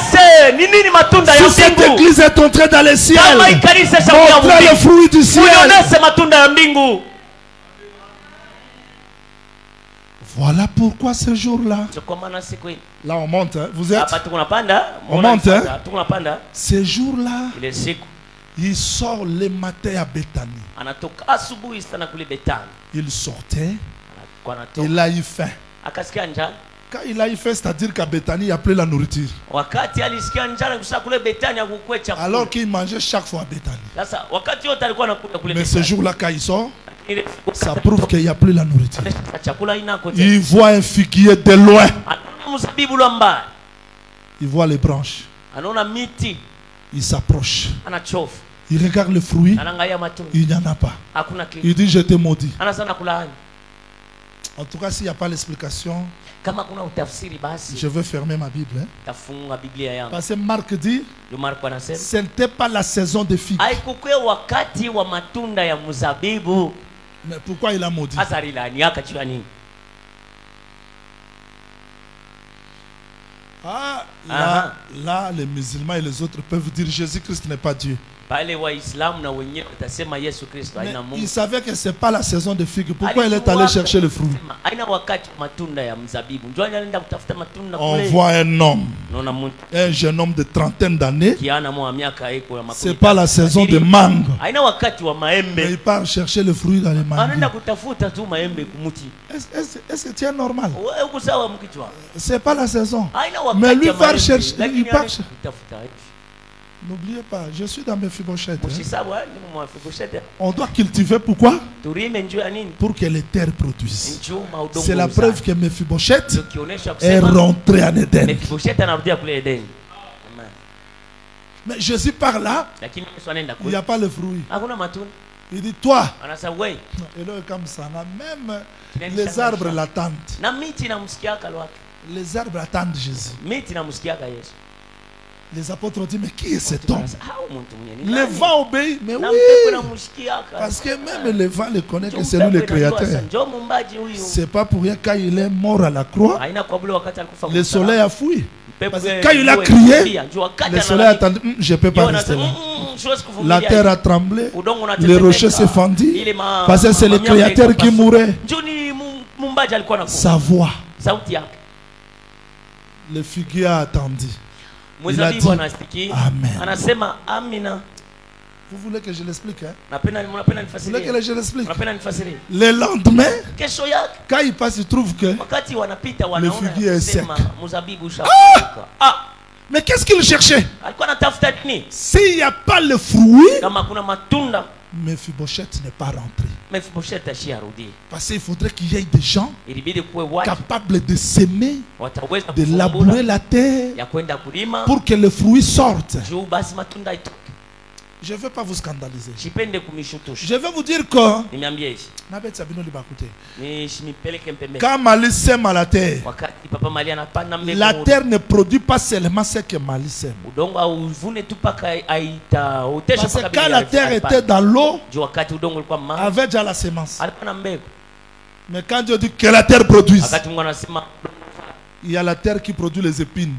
Si cette église est entrée dans le ciel, montre les fruits du ciel. Voilà pourquoi ce jour-là, là on monte, hein. Vous êtes, on monte, hein. Ce jour-là, il sort le matin à Béthanie. Il sortait, il a eu faim. Quand il a eu faim, c'est-à-dire qu'à Béthanie, il n'y a plus la nourriture. Alors qu'il mangeait chaque fois à Béthanie. Mais ce jour-là, quand il sort, ça prouve qu'il n'y a plus la nourriture. Il voit un figuier de loin. Il voit les branches. Il s'approche. Il regarde le fruit. Il n'y en a pas. Il dit, je t'ai maudit. En tout cas, s'il n'y a pas l'explication, je veux fermer ma Bible. Hein? Parce que Marc dit, ce n'était pas la saison des figues. Mais pourquoi il a maudit? Ah, là, là, les musulmans et les autres peuvent dire Jésus-Christ n'est pas Dieu. Mais il savait que ce n'est pas la saison de figues. Pourquoi il est allé chercher le fruit? On voit un homme, un jeune homme de trentaine d'années. Ce n'est pas la saison de mangue. Mais il part chercher le fruit dans les mangues. Est-ce que tu es normal? Ce n'est pas la saison. Mais lui va chercher. Il part chercher. N'oubliez pas, je suis dans mes Mephibosheth. Hein? On doit cultiver pourquoi? Pour que les terres produisent. C'est la preuve que Mephibosheth est rentré en Éden. Mais Jésus par là, il n'y a pas le fruit. Il dit toi. Anasa we. Et là comme ça, même les arbres l'attendent. Na miti na msikiaka lwake. Les arbres attendent Jésus. Miti na msikiaka Yesu. Les apôtres ont dit, mais qui est cet homme? Le vent obéit, mais oui. Parce que même le vent le connaît que c'est lui le créateur. C'est pas pour rien quand il est mort à la croix, le soleil a fui. Parce que quand il a crié, le soleil a attendu, je ne peux pas rester là. La terre a tremblé, le rocher s'est fendu, parce que c'est le créateur qui mourait. Sa voix. Le figuier a attendu. Il a dit, Amen. Vous voulez que je l'explique, hein? Vous voulez que je l'explique? Le lendemain, quand il passe, il trouve que le figuier est sec. Ah! Ah! Mais qu'est-ce qu'il cherchait? S'il n'y a pas le fruit, Mephibosheth n'est pas rentré. Parce qu'il faudrait qu'il y ait des gens capables de s'aimer, de labourer la terre pour que le fruit sorte. Je ne veux pas vous scandaliser. Je veux vous dire que quand Mali sème à la terre, la terre ne produit pas seulement ce que Mali sème. Parce que quand la terre était dans l'eau, avait déjà la semence. Mais quand Dieu dit que la terre produise, il y a la terre qui produit les épines.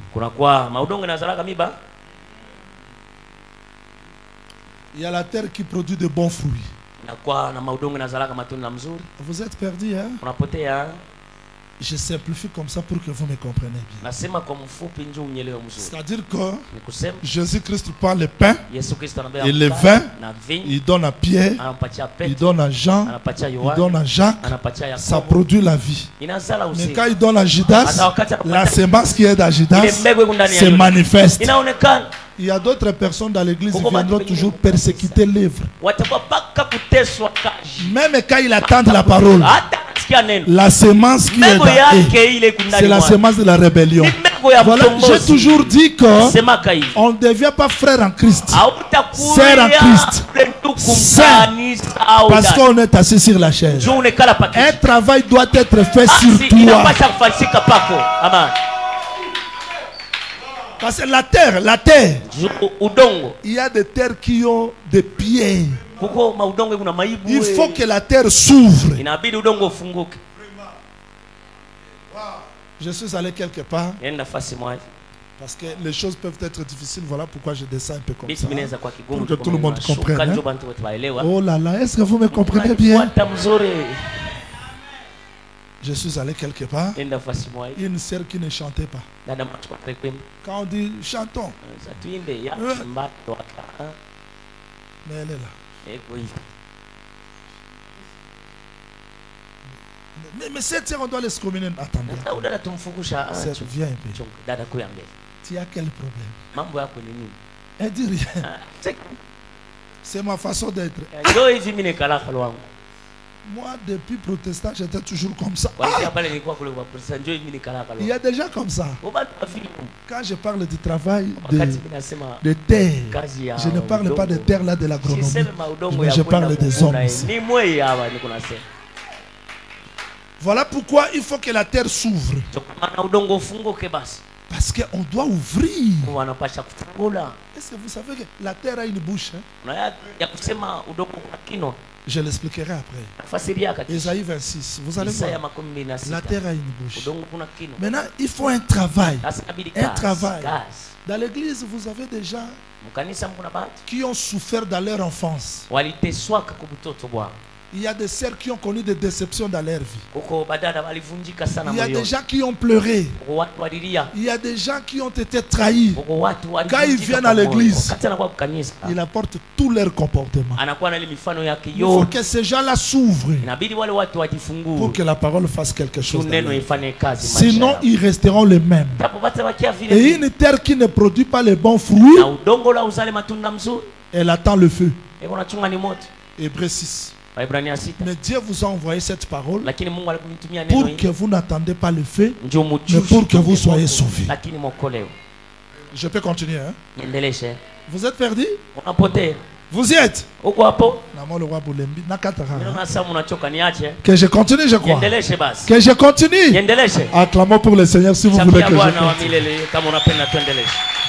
Il y a la terre qui produit de bons fruits. Vous êtes perdu, hein? Je simplifie comme ça pour que vous me compreniez bien. C'est-à-dire que Jésus-Christ prend le pain et le vin, il donne à Pierre, il donne à Jean, il donne à Jacques, ça produit la vie. Mais quand il donne à Judas, la semence qui est dans Judas se manifeste. Il y a d'autres personnes dans l'église qui viendront toujours persécuter l'œuvre. Même quand il attend la parole, la semence qui est dans eux, c'est la semence de la rébellion. Voilà, j'ai toujours dit qu'on ne devient pas frère en Christ, sœur en Christ, saint, parce qu'on est assis sur la chaise. Un travail doit être fait sur toi. Parce que la terre, la terre, il y a des terres qui ont des pieds. Il faut que la terre s'ouvre. Je suis allé quelque part. Parce que les choses peuvent être difficiles. Voilà pourquoi je descends un peu comme ça. Pour que tout le monde comprenne. Hein? Oh là là, est-ce que vous me comprenez bien? Je suis allé quelque part. Il y a une sœur qui ne chantait pas. Quand on dit chantons, euh, mais elle est là. Mais, mais cette sœur, on doit l'excommunier. Attendez. Viens un peu. Tu as quel problème? Elle dit rien. C'est ma façon d'être. Moi, depuis protestant, j'étais toujours comme ça. Ah! Il y a des gens comme ça. Quand je parle du travail de, de terre, je ne parle pas de terre là de l'agronomie, mais je parle des hommes ici. Voilà pourquoi il faut que la terre s'ouvre. Parce qu'on doit ouvrir. Est-ce que vous savez que la terre a une bouche, hein? Je l'expliquerai après. Ésaïe vingt-six. Vous allez voir. La terre a une bouche. Maintenant, il faut un travail. Un travail. Dans l'église, vous avez des gens qui ont souffert dans leur enfance. Il y a des sœurs qui ont connu des déceptions dans leur vie. Il y a des gens qui ont pleuré. Il y a des gens qui ont été trahis. Quand ils viennent à l'église, ils apportent tout leur comportement. Il faut que ces gens-là s'ouvrent pour que la parole fasse quelque chose. Sinon, ils resteront les mêmes. Et une terre qui ne produit pas les bons fruits, elle attend le feu. Hébreux six. Mais Dieu vous a envoyé cette parole pour que vous n'attendez pas le feu, mais pour que vous soyez sauvés. Je peux continuer, hein? Vous êtes perdus? Vous y êtes? Que je continue, je crois. Que je continue. Acclamons pour le Seigneur si vous voulez que je continue.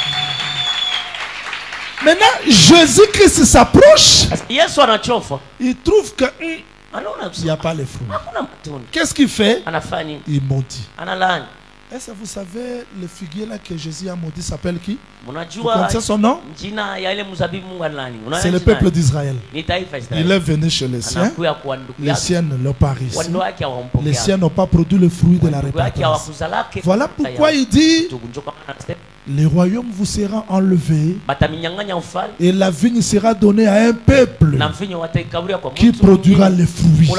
Maintenant, Jésus-Christ s'approche. Il trouve que il n'y a pas les fruits. Qu'est-ce qu'il fait? Il maudit. Est-ce que vous savez le figuier là que Jésus a maudit s'appelle qui? Vous connaissez son nom? C'est le peuple d'Israël. Il est venu chez les siens. Les siens ne l'ont pas réussi. Les siens n'ont pas produit le fruit de la repentance. Voilà pourquoi il dit: le royaume vous sera enlevé et la vigne sera donnée à un peuple qui produira les fruits.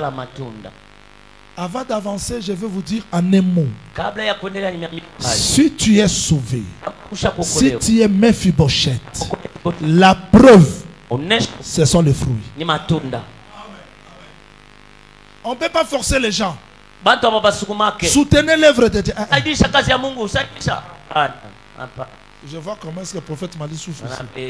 Avant d'avancer, je vais vous dire en un mot. Si tu es sauvé, si tu es Mephibosheth, la preuve, ce sont les fruits. On ne peut pas forcer les gens. Soutenez l'œuvre de Dieu. Je vois comment est-ce que le prophète Mali souffre.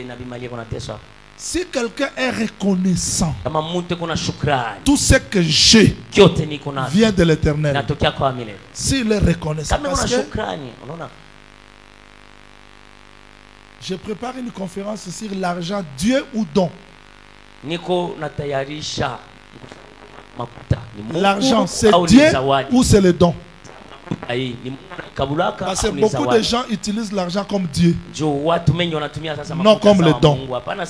Si quelqu'un est reconnaissant, tout ce que j'ai vient de l'Éternel. S'il est reconnaissant, parce que je prépare une conférence sur l'argent, Dieu ou don. L'argent, c'est Dieu ou c'est le don? Parce que beaucoup de gens utilisent l'argent comme Dieu, non comme le don.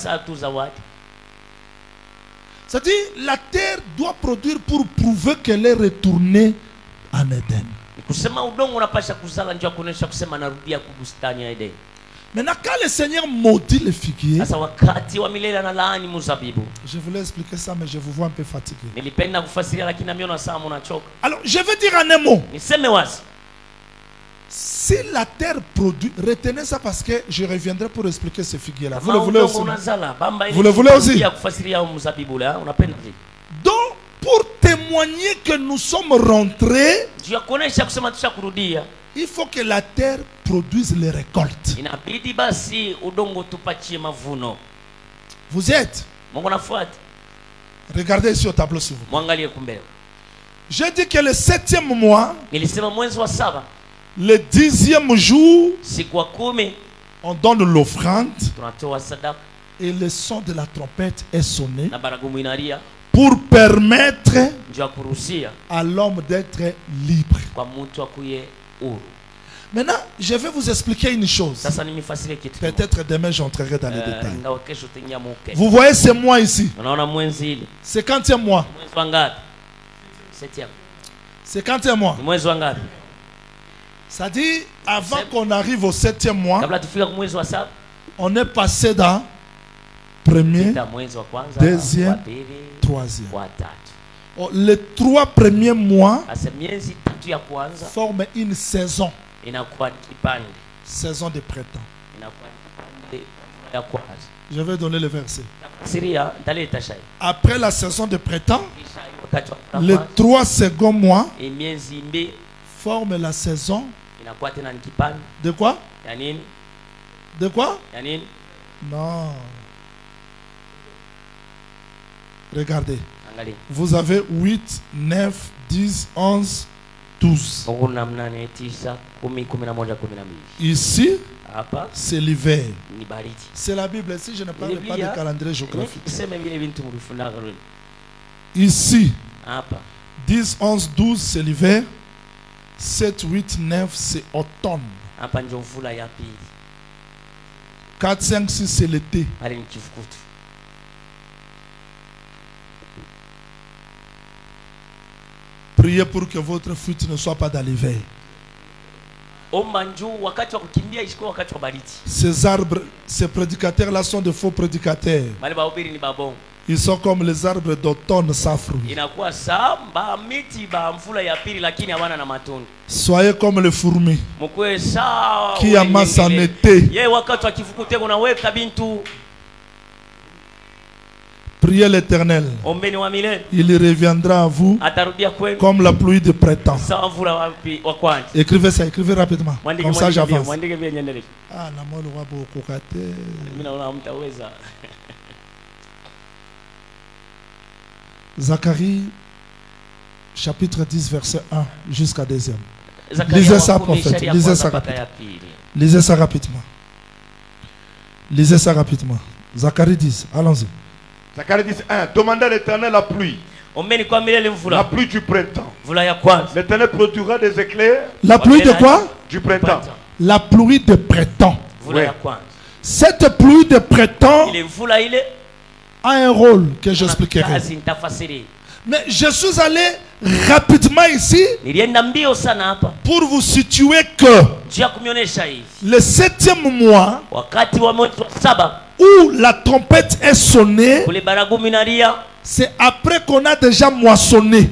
C'est-à-dire, la terre doit produire pour prouver qu'elle est retournée en Éden. Maintenant, quand le Seigneur maudit le figuier, je voulais expliquer ça, mais je vous vois un peu fatigué. Alors, je vais dire en un mot. Si la terre produit, retenez ça parce que je reviendrai pour expliquer ce figuier-là. Vous le voulez aussi? Vous le voulez aussi? Donc, pour témoigner que nous sommes rentrés, il faut que la terre produise les récoltes. Vous êtes? Regardez ici au tableau sur vous. J'ai dit que le septième mois, le dixième jour, on donne l'offrande et le son de la trompette est sonné pour permettre à l'homme d'être libre. Maintenant, je vais vous expliquer une chose. Peut-être demain, j'entrerai dans les détails. Vous voyez ce mois ici? C'est quantième mois? C'est quantième mois? Ça dit, avant qu'on arrive au septième mois, on est passé dans premier, deuxième, troisième. Les trois premiers mois forment une saison. Saison de printemps. Je vais donner le verset. Après la saison de printemps, les trois seconds mois forment la saison de quoi? De quoi? Non. Regardez. Vous avez huit, neuf, dix, onze, douze. Ici, c'est l'hiver. C'est la Bible. Ici, je ne parle pas de calendrier géographique. Ici, dix, onze, douze, c'est l'hiver. sept, huit, neuf, c'est automne. quatre, cinq, six, c'est l'été. Priez pour que votre fuite ne soit pas dans l'hiver. Ces arbres, ces prédicateurs-là sont de faux prédicateurs. Ils sont comme les arbres d'automne sans fruits. Soyez comme les fourmis qui amassent en été. Priez l'Éternel. Il reviendra à vous comme la pluie de printemps. Écrivez ça, écrivez rapidement. Comme ça j'avance. Ah, Zacharie, chapitre dix, verset un jusqu'à deuxième. Lisez ça, prophète. Lisez ça rapidement. Lisez ça rapidement. Lisez ça rapidement. Zacharie dix, allons-y. Zacharie dix, un. Demandez à l'Éternel la pluie. La pluie du printemps. L'Éternel produira des éclairs. La pluie de quoi? Du printemps. La pluie de printemps. Ouais. Cette pluie de printemps a un rôle que j'expliquerai. Mais je suis allé rapidement ici pour vous situer que le septième mois où la trompette est sonnée, c'est après qu'on a déjà moissonné.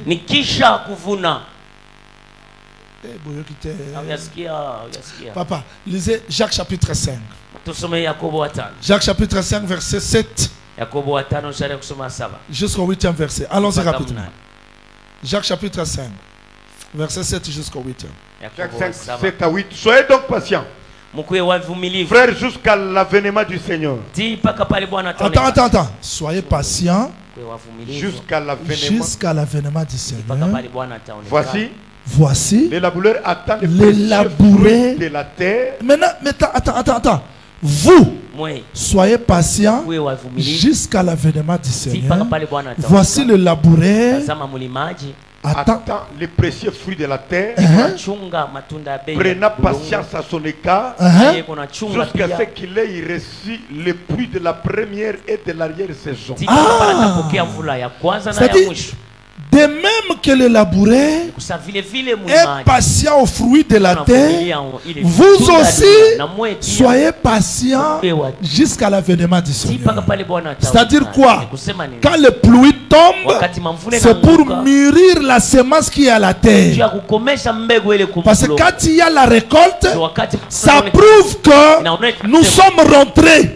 Papa, lisez Jacques chapitre cinq. Jacques chapitre cinq, verset sept. Jusqu'au huitième verset. Allons-y rapidement. Jacques chapitre cinq, verset sept jusqu'au huitième. Jacques cinq, sept à huit. Soyez donc patients, frères, jusqu'à l'avènement du Seigneur. Attends, attends, attends. Soyez patients jusqu'à l'avènement jusqu'à l'avènement du Seigneur. Voici, voici les laboureurs attendent les laboureurs de la terre. Maintenant, maintenant, attends, attends, attends. Vous, soyez patients jusqu'à l'avènement du Seigneur. Voici le laboureur attend les précieux fruits de la terre, uh-huh. prenant patience à son égard, uh-huh. jusqu'à ce qu'il ait reçu le fruit de la première et de l'arrière-saison. Ah. C'est-à-dire, de même que le laboureur est patient au fruit de la terre, vous aussi soyez patient jusqu'à l'avènement du Seigneur. C'est-à-dire quoi? Quand le pluie tombe, c'est pour mûrir la semence qui est à la terre. Parce que quand il y a la récolte, ça prouve que nous sommes rentrés.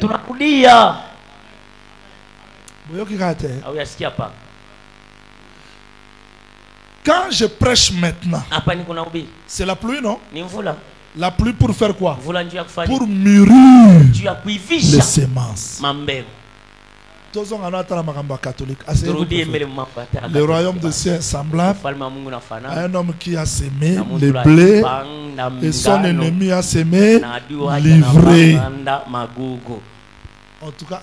Quand je prêche maintenant, c'est la pluie, non? La pluie pour faire quoi? Pour mûrir les semences. Le royaume de ciel est semblable à un homme qui a semé le blé et son ennemi a semé l'ivrée. En tout cas,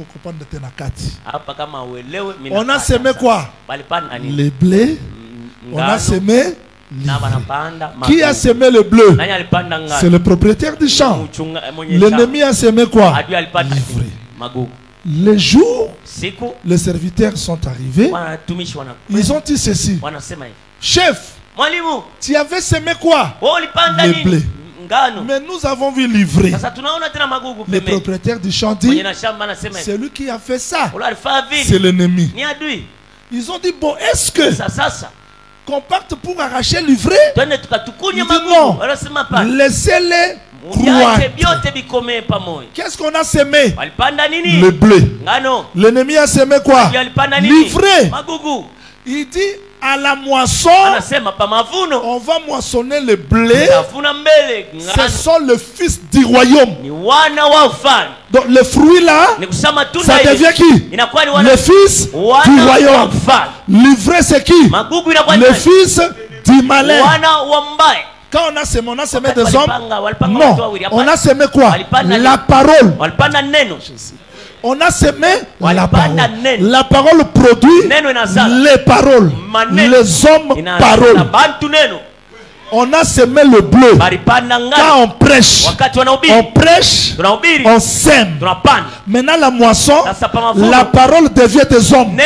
on a semé quoi? Le blé. On a semé l'ivraie. Qui a semé le bleu? C'est le propriétaire du champ. L'ennemi a semé quoi? L'ivraie. Les jours, les serviteurs sont arrivés. Ils ont dit ceci: chef, tu avais semé quoi? Le blé. Mais nous avons vu l'ivraie. Le propriétaire du champ dit: c'est lui qui a fait ça. C'est l'ennemi. Ils ont dit: bon, est-ce que qu'on parte pour arracher l'ivraie? Il dit non, laissez-les croître. Qu'est-ce qu'on a semé? Le blé. L'ennemi a semé quoi? L'ivraie. Il dit: à la moisson, on va moissonner le blé. Ce sont les fils du royaume. Donc le fruit là, ça devient qui? Le fils du royaume. L'ivraie c'est qui? Le fils du malin. Quand on a semé, on a semé des hommes? Non. On a semé quoi? La parole. On a semé la parole. La parole produit les paroles. Les hommes paroles. On a semé le bleu. Quand on prêche, on prêche, on sème. Maintenant la moisson, la parole devient des hommes.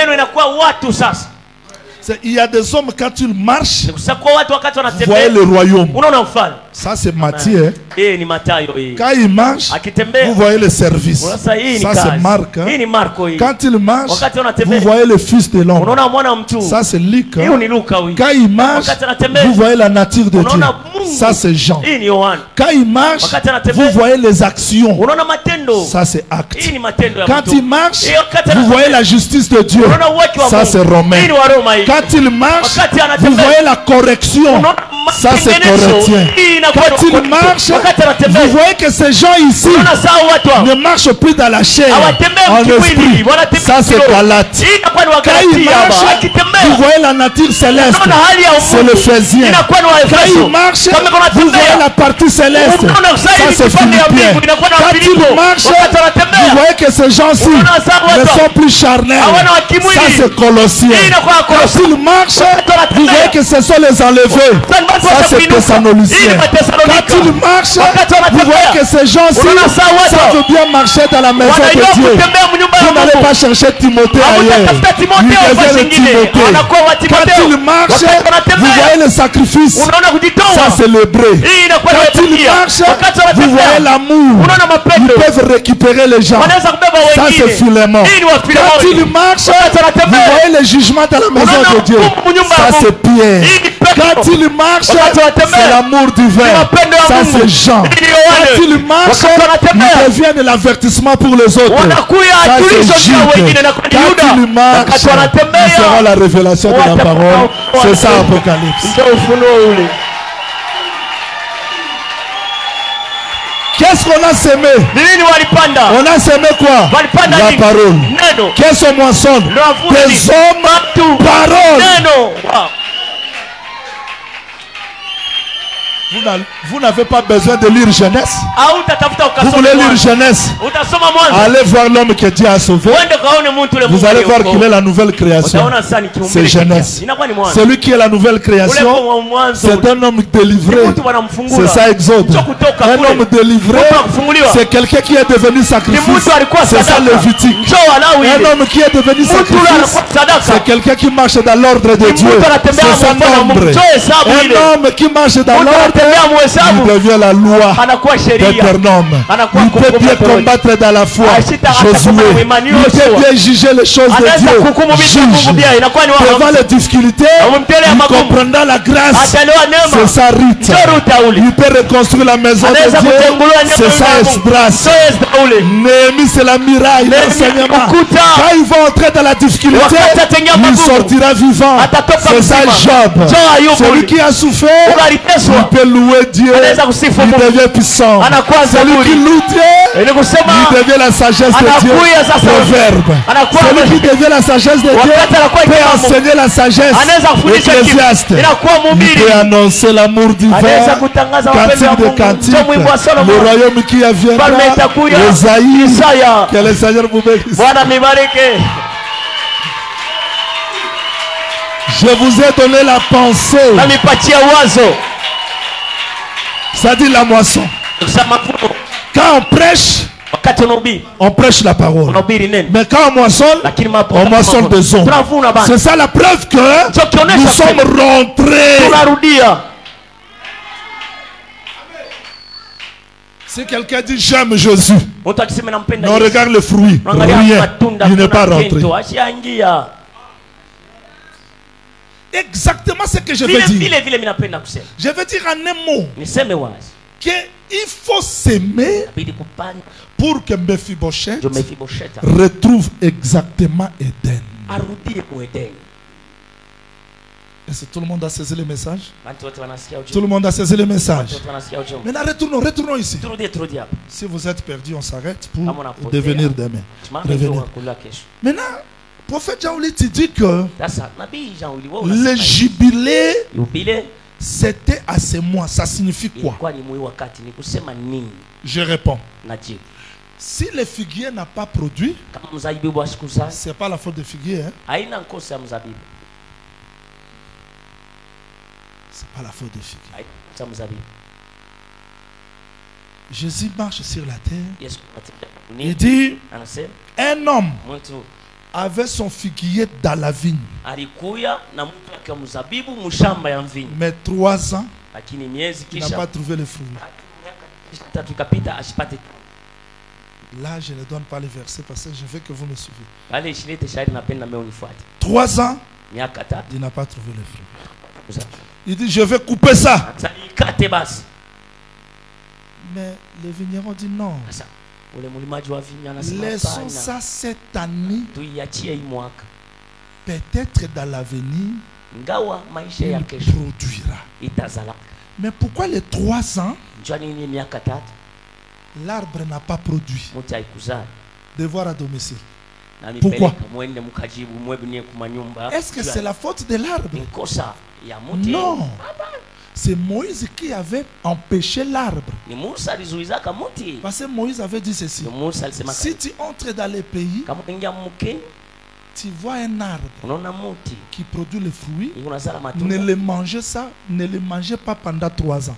Il y a des hommes, quand ils marchent, vous voyez le royaume. Ça c'est Matthieu. Quand il marche, vous voyez le service. Ça c'est Marc. Quand il marche, vous voyez le fils de l'homme. Ça c'est Luc. Quand il marche, vous voyez la nature de Dieu. Ça c'est Jean. Quand il marche, vous voyez les actions. Ça c'est Acte. Quand il marche, vous voyez la justice de Dieu. Ça c'est Romain. Quand il marche, vous voyez la correction. Ça c'est Corinthien. Quand il marche, vous voyez que ces gens ici ne marchent plus dans la chair, en esprit. Ça c'est Galate. Quand il marche, vous voyez la nature céleste, c'est le Phésiens. Quand il marche, vous voyez la partie céleste, ça c'est Philippiens. Quand il marche, vous voyez que ces gens-ci ne sont plus charnels, ça c'est Colossiens. Quand il marche, vous voyez que ce sont les enlevés, ça c'est Thessaloniciens. Quand il marche, vous voyez que ces gens-ci savent bien marcher dans la maison de Dieu. Vous n'allez pas chercher Timothée ailleurs, il devient le Timothée. Quand il marche, vous voyez le sacrifice, ça c'est l'hébreu. Quand il marche, vous voyez l'amour, ils peuvent récupérer les gens, ça c'est Philémon. Quand il marche, vous voyez le jugement dans la maison de Dieu, ça c'est Pierre. Quand il marche, c'est l'amour divin, ça c'est Jean. Quand il marche, il devient de l'avertissement pour les autres, ça c'est Jude. Quand il marche, il sera la révélation de la parole, c'est ça Apocalypse. Qu'est-ce qu'on a semé? On a semé quoi? La parole. Qu'est-ce qu'on moissonne? Des hommes, parole. Vous n'avez pas besoin de lire Genèse. Vous voulez lire Genèse? Allez voir l'homme que Dieu a sauvé. Vous allez voir qu'il est la nouvelle création. C'est Genèse. C'est lui qui est la nouvelle création. C'est un homme délivré. C'est ça Exode. Un homme délivré, c'est quelqu'un qui est devenu sacrifice. C'est ça Lévitique. Un homme qui est devenu sacrifice, c'est quelqu'un qui marche dans l'ordre de Dieu. C'est ça Nombre. Un homme qui marche dans l'ordre, il devient la loi d'Éternome. Il peut bien combattre dans la foi. Josué, il peut bien juger les choses de Dieu. Juge. Devant les difficultés, il comprendra la grâce. C'est sa rite. Il peut reconstruire la maison de Dieu. C'est ça Esdras. Néhémie, c'est la miraille, l'enseignement. Quand il va entrer dans la difficulté, il sortira vivant. C'est ça Job. Celui qui a souffert, il peut louer Dieu, il devient puissant. Celui qui loue Dieu, il devient la sagesse de Dieu. Proverbe. Celui qui devient la sagesse de Dieu peut enseigner la sagesse. Ecclésiaste. Il peut annoncer l'amour divin. Cantique de cantique. Le royaume qui viendra. Esaïe. Que le Seigneur vous bénisse. Je vous ai donné la pensée. Ça dit la moisson. Quand on prêche, on prêche la parole. Mais quand on moissonne, on moissonne des hommes. C'est ça la preuve que nous sommes rentrés. Si quelqu'un dit j'aime Jésus, on regarde le fruit. Rien. Il n'est pas rentré. Exactement ce que je veux dire. Je veux dire en un mot qu'il faut s'aimer pour que Mephibosheth retrouve exactement Éden. Est-ce que tout le monde a saisi le message? Tout le monde a saisi le message. Maintenant retournons, retournons ici. Si vous êtes perdu, on s'arrête pour devenir demain. Revenir. Maintenant, prophète Jean-Ouli, tu dis que le jubilé, c'était à ces mois. Ça signifie quoi? Je réponds. Si le figuier n'a pas produit, ce n'est pas la faute du figuier. Hein? C'est pas la faute du figuier. Jésus marche sur la terre. Il dit, un homme avait son figuier dans la vigne. Mais trois ans, il n'a pas trouvé le fruit. Là, je ne donne pas les versets parce que je veux que vous me suiviez. Trois ans, il n'a pas trouvé le fruit. Il dit, je vais couper ça. Mais le vigneron dit non. Laissons ça cette année. Peut-être dans l'avenir, il produira. Mais pourquoi les trois ans, l'arbre n'a pas produit? Devoir à domicile. Pourquoi? Est-ce que c'est la faute de l'arbre? Non. C'est Moïse qui avait empêché l'arbre. Parce que Moïse avait dit ceci. Si tu entres dans les pays, tu vois un arbre qui produit le fruit, ne le mangez ça, ne le mangez pas pendant trois ans.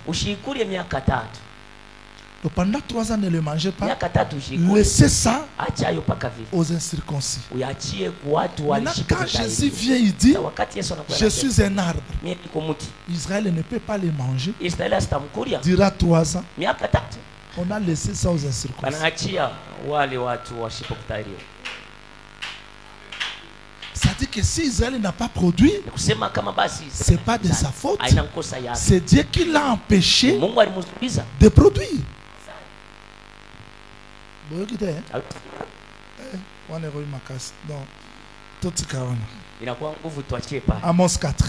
Donc pendant trois ans, ne le mangez pas. Laissez ça aux incirconcis. Maintenant, quand Jésus vient, il dit, je suis un arbre. Israël ne peut pas les manger. Dira trois ans. On a laissé ça aux incirconcis. Ça dit que si Israël n'a pas produit, ce n'est pas de sa faute. C'est Dieu qui l'a empêché de produire. Amos quatre.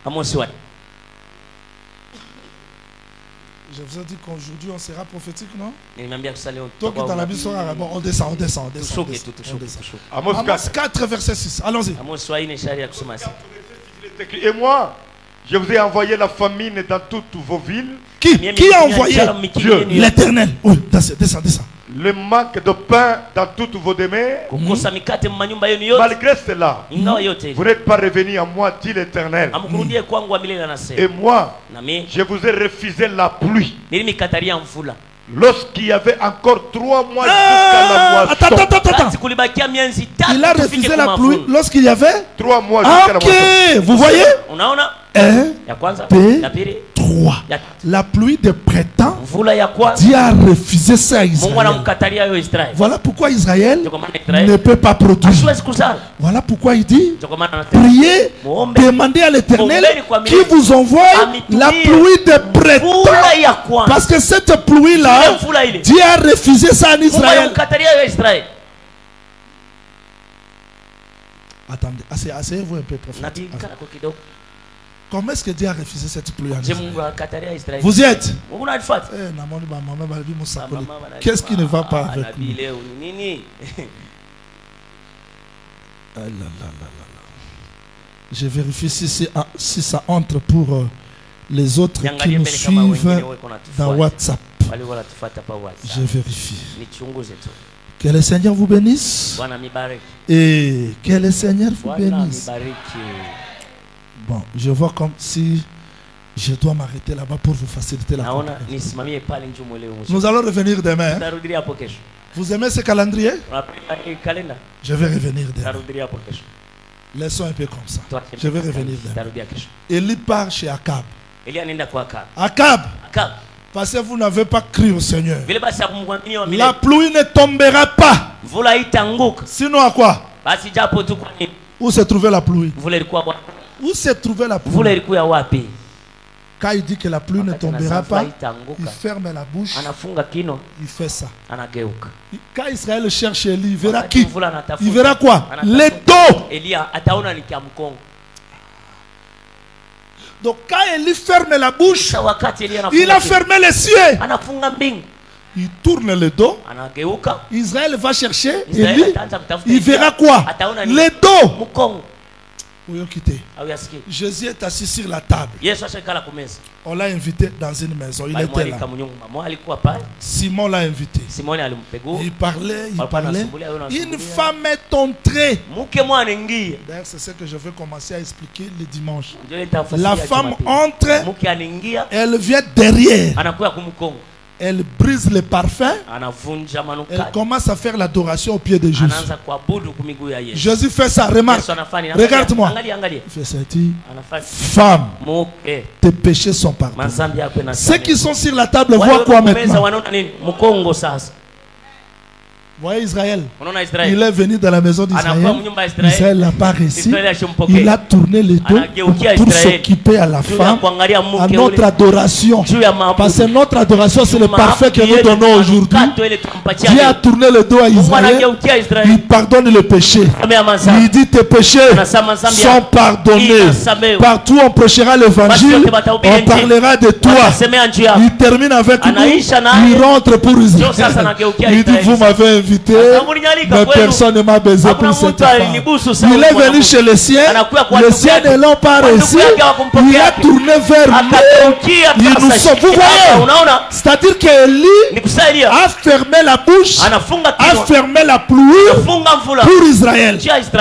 Je vous ai dit qu'aujourd'hui on sera prophétique, non? Toi qui dans la vie sera bon, on descend, on descend, on descend. Amos quatre, verset six. Allons-y. Et moi, je vous ai envoyé la famine dans toutes vos villes. Qui, qui a envoyé? Dieu. L'Éternel. Oui, descends, descends. Le manque de pain dans toutes vos demeures. Mm-hmm. Malgré cela, mm-hmm. vous n'êtes pas revenu à moi, dit l'Éternel. Mm-hmm. Et moi, je vous ai refusé la pluie. Lorsqu'il y avait encore trois mois jusqu'à la moisson. Attends, attends, attends, attends. Il a refusé la pluie lorsqu'il y avait trois mois jusqu'à la moisson. Ok, vous voyez? Un, deux, trois. La pluie de printemps, Dieu a refusé ça à Israël. Voilà pourquoi Israël ne peut pas produire. Voilà pourquoi il dit, priez, demandez à l'Éternel qui vous envoie la pluie de printemps. Parce que cette pluie-là, Dieu a refusé ça en Israël. Attendez, asseyez-vous un peu, prophète. Comment est-ce que Dieu a refusé cette pluie en Israël? Vous y êtes? Qu'est-ce qui ne va pas avec nous? Je vérifie si, si, si ça entre pour euh, les autres qui nous suivent dans WhatsApp. Je vérifie. Que le Seigneur vous bénisse. Et que le Seigneur vous bénisse. Bon, je vois comme si je dois m'arrêter là-bas pour vous faciliter la compréhension. Nous allons revenir demain. Hein? Vous aimez ce calendrier? Je vais revenir demain. Laissons un peu comme ça. Je vais revenir demain. Élie part chez Akab. Akab, parce que vous n'avez pas crié au Seigneur, la pluie ne tombera pas. Sinon à quoi? Où se trouvait la pluie? Où se trouvait la pluie? Quand il dit que la pluie ne tombera pas, il ferme la bouche, il fait ça. Quand Israël cherche Élie, il verra qui? Il verra quoi? Les dos. Donc quand Élie ferme la bouche, il a fermé les cieux. Il tourne le dos. Israël va chercher Élie. Il verra quoi? Les dos. Jésus est assis sur la table. On l'a invité dans une maison. Il était là. Simon l'a invité. Il parlait, il parlait. Une femme est entrée. D'ailleurs, c'est ce que je vais commencer à expliquer le dimanche. La femme entre. Elle vient derrière. Elle brise le parfum. Elle commence à faire l'adoration au pied de Jésus. Jésus fait ça. Remarque. Regarde-moi. Il fait ça. Femme, tes péchés sont pardonnés. Ceux qui sont sur la table voient quoi maintenant? Voyez Israël. Il est venu dans la maison d'Israël. Israël n'a pas réussi. Il a tourné le dos pour s'occuper à la femme, à notre adoration. Parce que notre adoration, c'est le parfait que nous donnons aujourd'hui. Dieu a tourné le dos à Israël. Il pardonne le péché. Il dit tes péchés sont pardonnés. Partout on prêchera l'évangile, on parlera de toi. Il termine avec nous. Il rentre pour Israël. Il dit vous m'avez invité. Mais personne ne m'a baisé pour cette femme. Il est venu chez les siens. Les siens ne l'ont pas reçu. Il a tourné vers nous. Il nous sauve. Vous voyez? C'est-à-dire qu'Élie a fermé la bouche, a fermé la pluie pour Israël.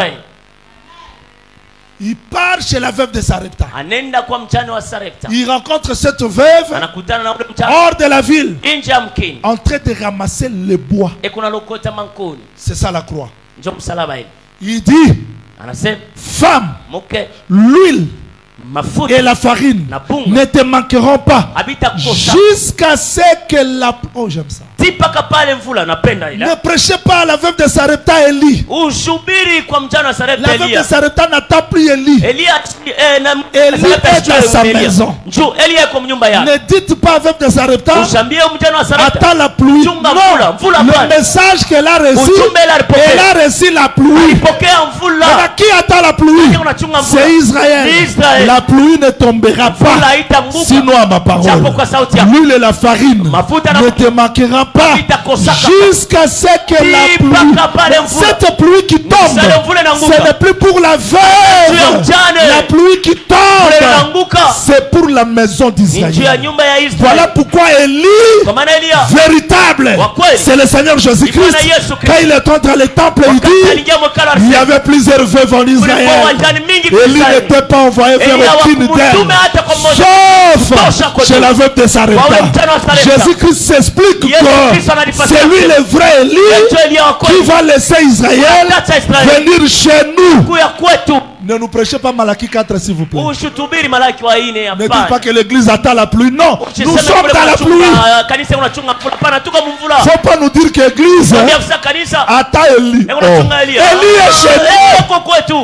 Il part chez la veuve de Sarepta. Il rencontre cette veuve hors de la ville, en train de ramasser le bois. C'est ça la croix. Il dit, femme, l'huile et la farine ne te manqueront pas jusqu'à ce que la... Oh, j'aime ça. Ne prêchez pas à la veuve de Sarepta Élie. La veuve de Sarepta n'attend plus Élie. Élie est à sa maison. Ne dites pas à la veuve de Sarepta, attends la pluie. Non, le message qu'elle a reçu, elle a reçu la pluie. Mais qui attend la pluie? C'est Israël. La pluie ne tombera pas sinon à ma parole. L'huile et la farine ne te manquera pas jusqu'à ce que la pluie, cette pluie qui tombe, ce n'est plus pour la veuve. La pluie qui tombe, c'est pour la maison d'Israël. Voilà pourquoi Élie, véritable, c'est le Seigneur Jésus-Christ. Quand il est entré dans le temple, il dit, il y avait plusieurs veuves en Israël. Élie n'était pas envoyé vers aucune d'elles, sauf chez la veuve de Sarepta. Jésus-Christ s'explique que c'est lui le vrai Élie qui va laisser Israël venir chez nous. Ne nous prêchez pas Malachie quatre s'il vous plaît. Ne dites pas que l'église attend la pluie. Non, nous sommes dans la pluie. Il ne faut pas nous dire que l'église attend Élie. Oh. Élie est chez nous.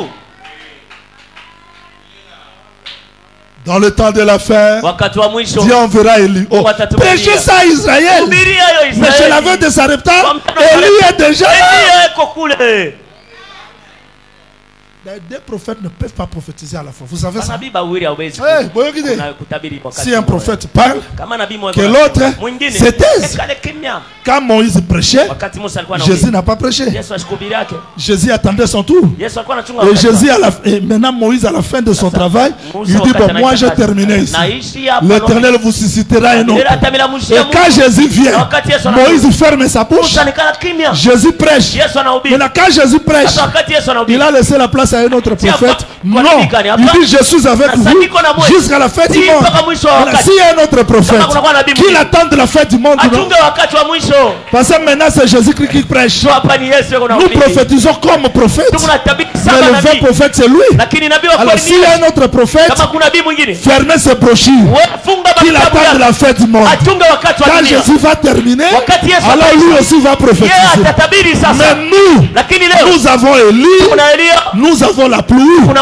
Dans le temps de la fin, Dieu enverra Élie. Oh. Prêchez ça à Israël. Mais chez la veuve de Sarepta, Élie est déjà là. Des prophètes ne peuvent pas prophétiser à la fois. Vous savez ça? Hey, si un prophète parle, que l'autre se taise. Quand Moïse prêchait, Jésus n'a pas prêché. Jésus attendait son tour. Et Jésus, à la, et maintenant Moïse, à la fin de son travail, il dit, bon, moi j'ai terminé ici. L'Éternel vous suscitera un autre. Et quand Jésus vient, Moïse ferme sa bouche. Jésus prêche. Maintenant quand Jésus prêche, il a laissé la place à un autre prophète. Non, il dit, je suis avec vous jusqu'à la fin du monde. S'il y a un autre prophète, qu'il attende la fin du monde, non? Parce que maintenant c'est Jésus-Christ qui prêche. Nous prophétisons comme prophète, mais le vrai prophète c'est lui. Alors s'il y a un autre prophète, fermez ses brochures, qu'il attende la fin du monde. Quand Jésus va terminer, alors lui aussi va prophétiser. Mais nous, nous avons Élie, nous avons la pluie.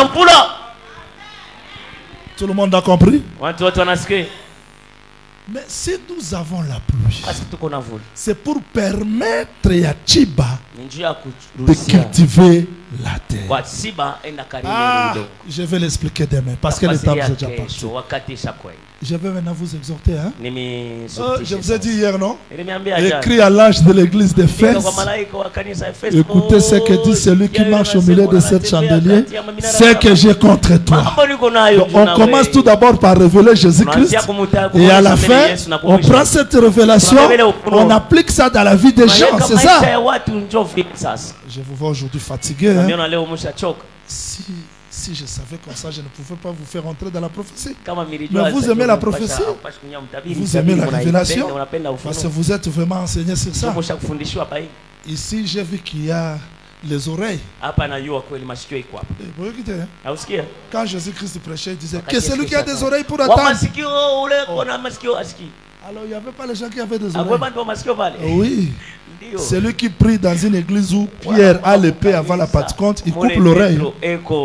Tout le monde a compris? Mais si nous avons la pluie, c'est pour permettre à Chiba de cultiver la terre. Ah, je vais l'expliquer demain parce que le temps est déjà parti. Je vais maintenant vous exhorter. Hein? Oh, je vous ai dit hier, non? Écrit à l'ange de l'église d'Éphèse. Écoutez ce que dit celui qui marche au milieu de cette chandelier. C'est que j'ai contre toi. Donc, on commence tout d'abord par révéler Jésus-Christ. Et à la fin, on prend cette révélation, on applique ça dans la vie des gens. C'est ça. Je vous vois aujourd'hui fatigué. Hein? Si, si je savais comme ça, je ne pouvais pas vous faire entrer dans la prophétie. Mais vous aimez la prophétie, vous aimez la révélation, parce que vous êtes vraiment enseigné sur ça. Ici, j'ai vu qu'il y a les oreilles. Quand Jésus-Christ prêchait, il disait que celui qui a des oreilles pour entendre. Oh. Alors il n'y avait pas les gens qui avaient des oreilles. Oui. Celui qui prie dans une église où Pierre a l'épée avant la Pentecôte, il coupe l'oreille. Oh.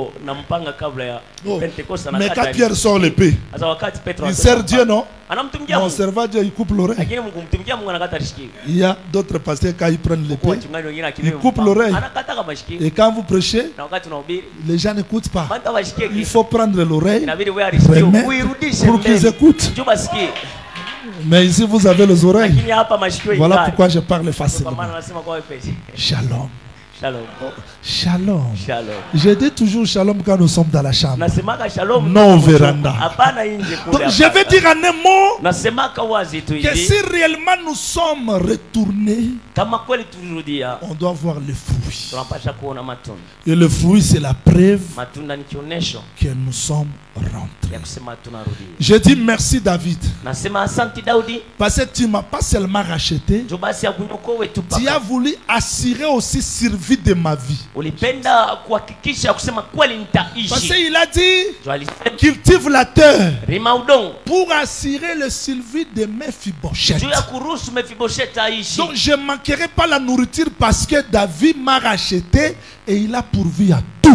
Mais quand Pierre sort l'épée, il sert Dieu, non? Non, servant Dieu, il coupe l'oreille. Il y a d'autres pasteurs, quand ils prennent l'épée, ils coupent l'oreille. Et quand vous prêchez, les gens n'écoutent pas. Il faut prendre l'oreille, remettre pour qu'ils écoutent. Mais ici vous avez les oreilles. Voilà pourquoi je parle facilement. Shalom. Shalom. Shalom. Shalom. Je dis toujours shalom quand nous sommes dans la chambre. Non au véranda. Donc je vais dire en un mot que si réellement nous sommes retournés, on doit voir le fruit. Et le fruit c'est la preuve que nous sommes rentrés. Je dis merci David. Parce que tu ne m'as pas seulement racheté, tu as voulu assurer aussi survie de ma vie. Parce qu'il a dit cultive la terre pour assurer le survie de Mephibosheth. Donc je ne manquerai pas la nourriture parce que David m'a racheté et il a pourvu à tout.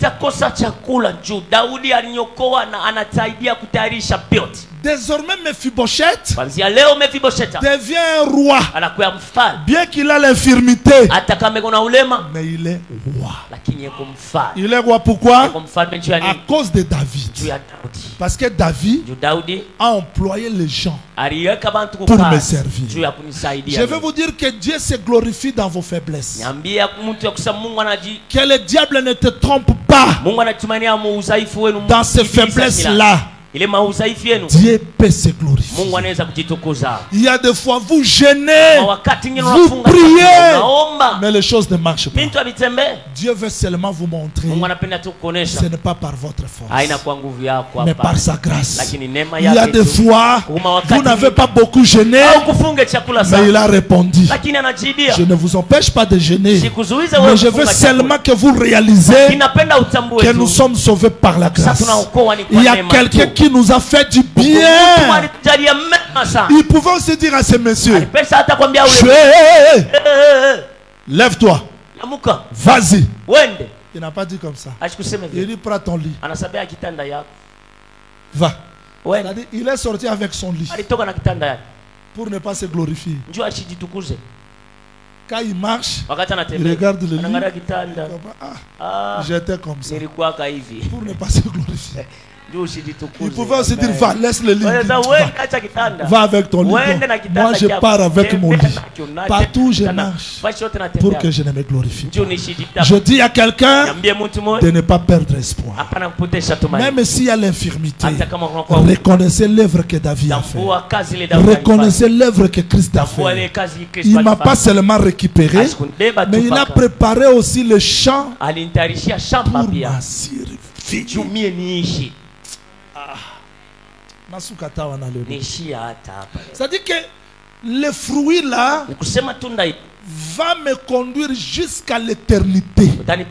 Désormais Mephibosheth devient roi. Bien qu'il a l'infirmité, mais il est roi. Il est roi pourquoi? À cause de David. Parce que David a employé les gens pour me servir. Je vais vous dire que Dieu se glorifie dans vos faiblesses. Que le diable ne te trompe pas dans ces faiblesses-là. Dieu peut se glorifier. Il y a des fois vous gênez, vous priez, mais les choses ne marchent pas. Dieu veut seulement vous montrer ce n'est pas par votre force, mais par sa grâce. Il y a des fois vous n'avez pas beaucoup gêné, mais il a répondu: je ne vous empêche pas de gêner, mais je veux seulement que vous réalisez que nous sommes sauvés par la grâce. Il y a quelqu'un qui nous a fait du bien. Il pouvait aussi dire à ces messieurs: lève-toi, vas-y. Il n'a pas dit comme ça. Il dit: prends ton lit, va. Il est sorti avec son lit pour ne pas se glorifier. Quand il marche, il regarde le lit. Ah, j'étais comme ça pour ne pas se glorifier. Il pouvait aussi dire: va, laisse le lit. Va, va avec ton lit. Moi je pars avec mon lit. Partout où je marche pour que je ne me glorifie pas. Je dis à quelqu'un de ne pas perdre espoir. Même s'il y a l'infirmité, reconnaissez l'œuvre que David a fait. Reconnaissez l'œuvre que Christ a fait. Il ne m'a pas seulement récupéré, mais il a préparé aussi le champ pour ma survie. C'est-à-dire que le fruit là va me conduire jusqu'à l'éternité.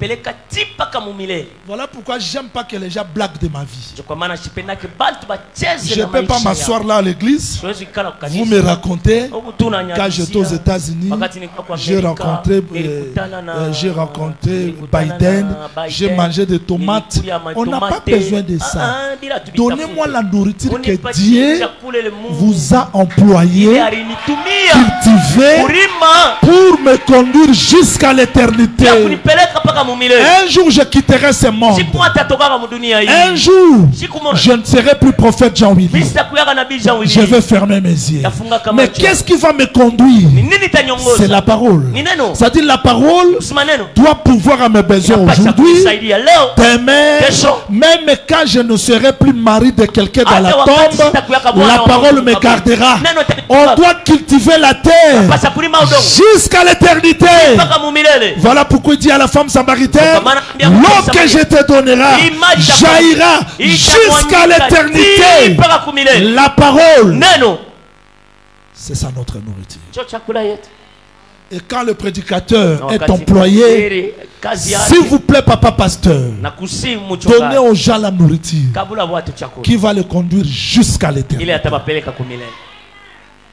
Voilà pourquoi j'aime pas que les gens blaguent de ma vie. Je ne peux pas m'asseoir là à l'église. Vous me racontez quand j'étais aux États-Unis, j'ai rencontré, euh, j'ai rencontré Biden, j'ai mangé des tomates. On n'a pas besoin de ça. Donnez-moi la nourriture que Dieu vous a employée, cultivée pour me conduire jusqu'à l'éternité. Un jour je quitterai ce monde. Un jour je ne serai plus prophète Jean-Willy. Je vais fermer mes yeux. Mais qu'est-ce qui va me conduire? C'est la parole. C'est-à-dire la parole doit pouvoir à mes besoins aujourd'hui, demain, même quand je ne serai plus mari de quelqu'un dans la tombe, la parole me gardera. On doit cultiver la terre jusqu'à l'éternité. Voilà pourquoi il dit à la femme samaritaine: l'eau que je te donnerai jaillira jusqu'à l'éternité. La parole, c'est ça notre nourriture. Et quand le prédicateur est employé, s'il vous plaît, papa pasteur, donnez aux gens la nourriture qui va les conduire jusqu'à l'éternité.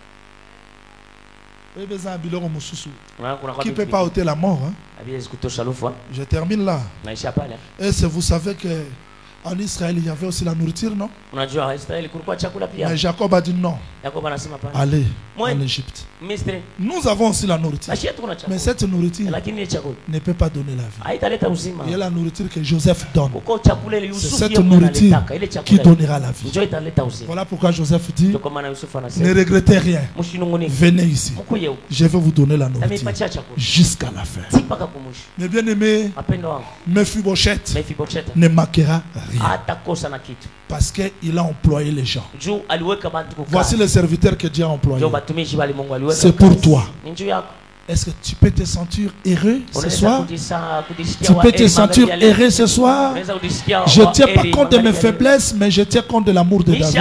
Qui ne peut pas ôter la mort. Hein? Je termine là. Et vous savez que en Israël, il y avait aussi la nourriture, non? Mais Jacob a dit non. Allez en Égypte. Nous avons aussi la nourriture. Mais cette nourriture ne peut pas donner la vie. Il y a la nourriture que Joseph donne. C'est cette nourriture qui donnera la vie. Voilà pourquoi Joseph dit, ne regrettez rien. Venez ici. Je vais vous donner la nourriture jusqu'à la fin. Mais bien aimé, Mephibosheth ne manquera rien. Parce qu'il a employé les gens. Voici le serviteur que Dieu a employé. C'est pour toi. Est-ce que tu peux te sentir heureux ce soir? Tu peux te sentir heureux ce soir? Je ne tiens pas compte de mes faiblesses, mais je tiens compte de l'amour de David.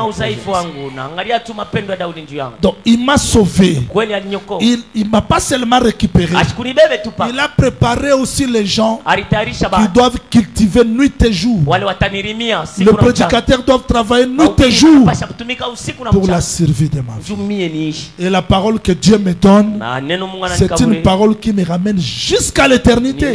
Donc il m'a sauvé. Il ne m'a pas seulement récupéré. Il a préparé aussi les gens qui doivent cultiver nuit et jour. Le prédicateur doit travailler nuit et jour pour la survie de ma vie. Et la parole que Dieu me donne, c'est une parole qui me ramène jusqu'à l'éternité.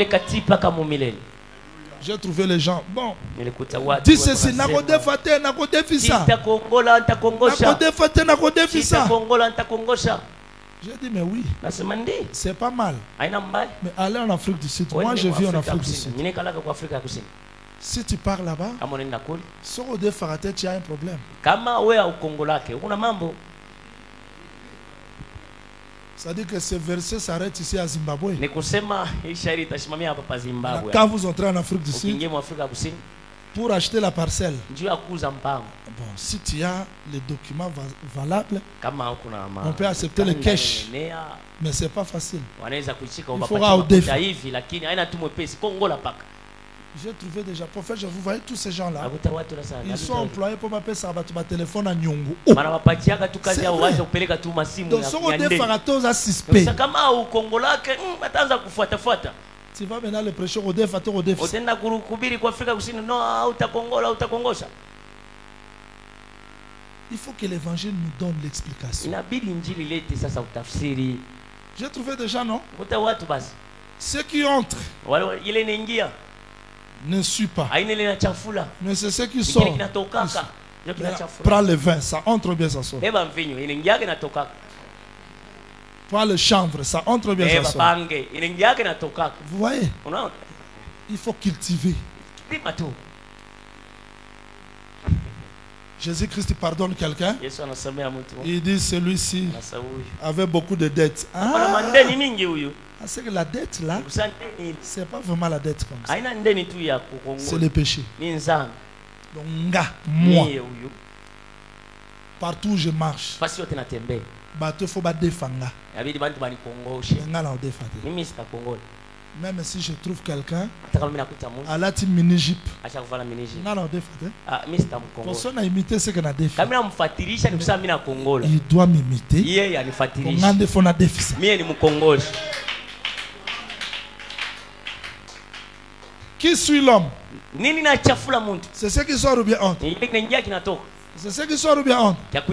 J'ai trouvé les gens. Bon, dis ceci. Nakode fate, nakode fisa. Nakode fate, nakode fisa. J'ai dit, mais oui, c'est pas mal. Mais aller en Afrique du Sud, moi je vis en Afrique du Sud. Si tu pars là-bas, sur Ode Farate, tu as un problème. Ça dit que ce verset s'arrête ici à Zimbabwe. Quand vous entrez en Afrique du Sud, pour acheter la parcelle, bon, si tu as les documents valables, on peut accepter le cash. Mais ce n'est pas facile. Il faudra au défi. J'ai trouvé déjà, prophète, je vous voyez tous ces gens-là. Ils sont employés pour m'appeler ça ma téléphone à Nyongo. Oh. Donc, ce sont des faratos à suspect. Tu vas maintenant le prêcher au défi, au défi. Il faut que l'évangile nous donne l'explication. J'ai trouvé des gens, non? Ceux qui entrent ne suit pas. Mais c'est ce qui sort. Prends le vin, ça entre bien, ça sort. Prends le chanvre, ça entre bien, ça sort. Vous voyez? Il faut cultiver. Jésus-Christ pardonne quelqu'un. Il dit celui-ci avait beaucoup de dettes. Ah, c'est que la dette là, c'est pas vraiment la dette comme ça. C'est le péché. Donc, moi, partout où je marche, il faut me défendre. Même si je trouve quelqu'un, à la team mini-jeep, personne n'a imité ce qu'on a défait. Il doit m'imiter. On a défait. Qui suit l'homme? C'est ce qui sort ou bien honte? C'est ce qui sort ou bien honte?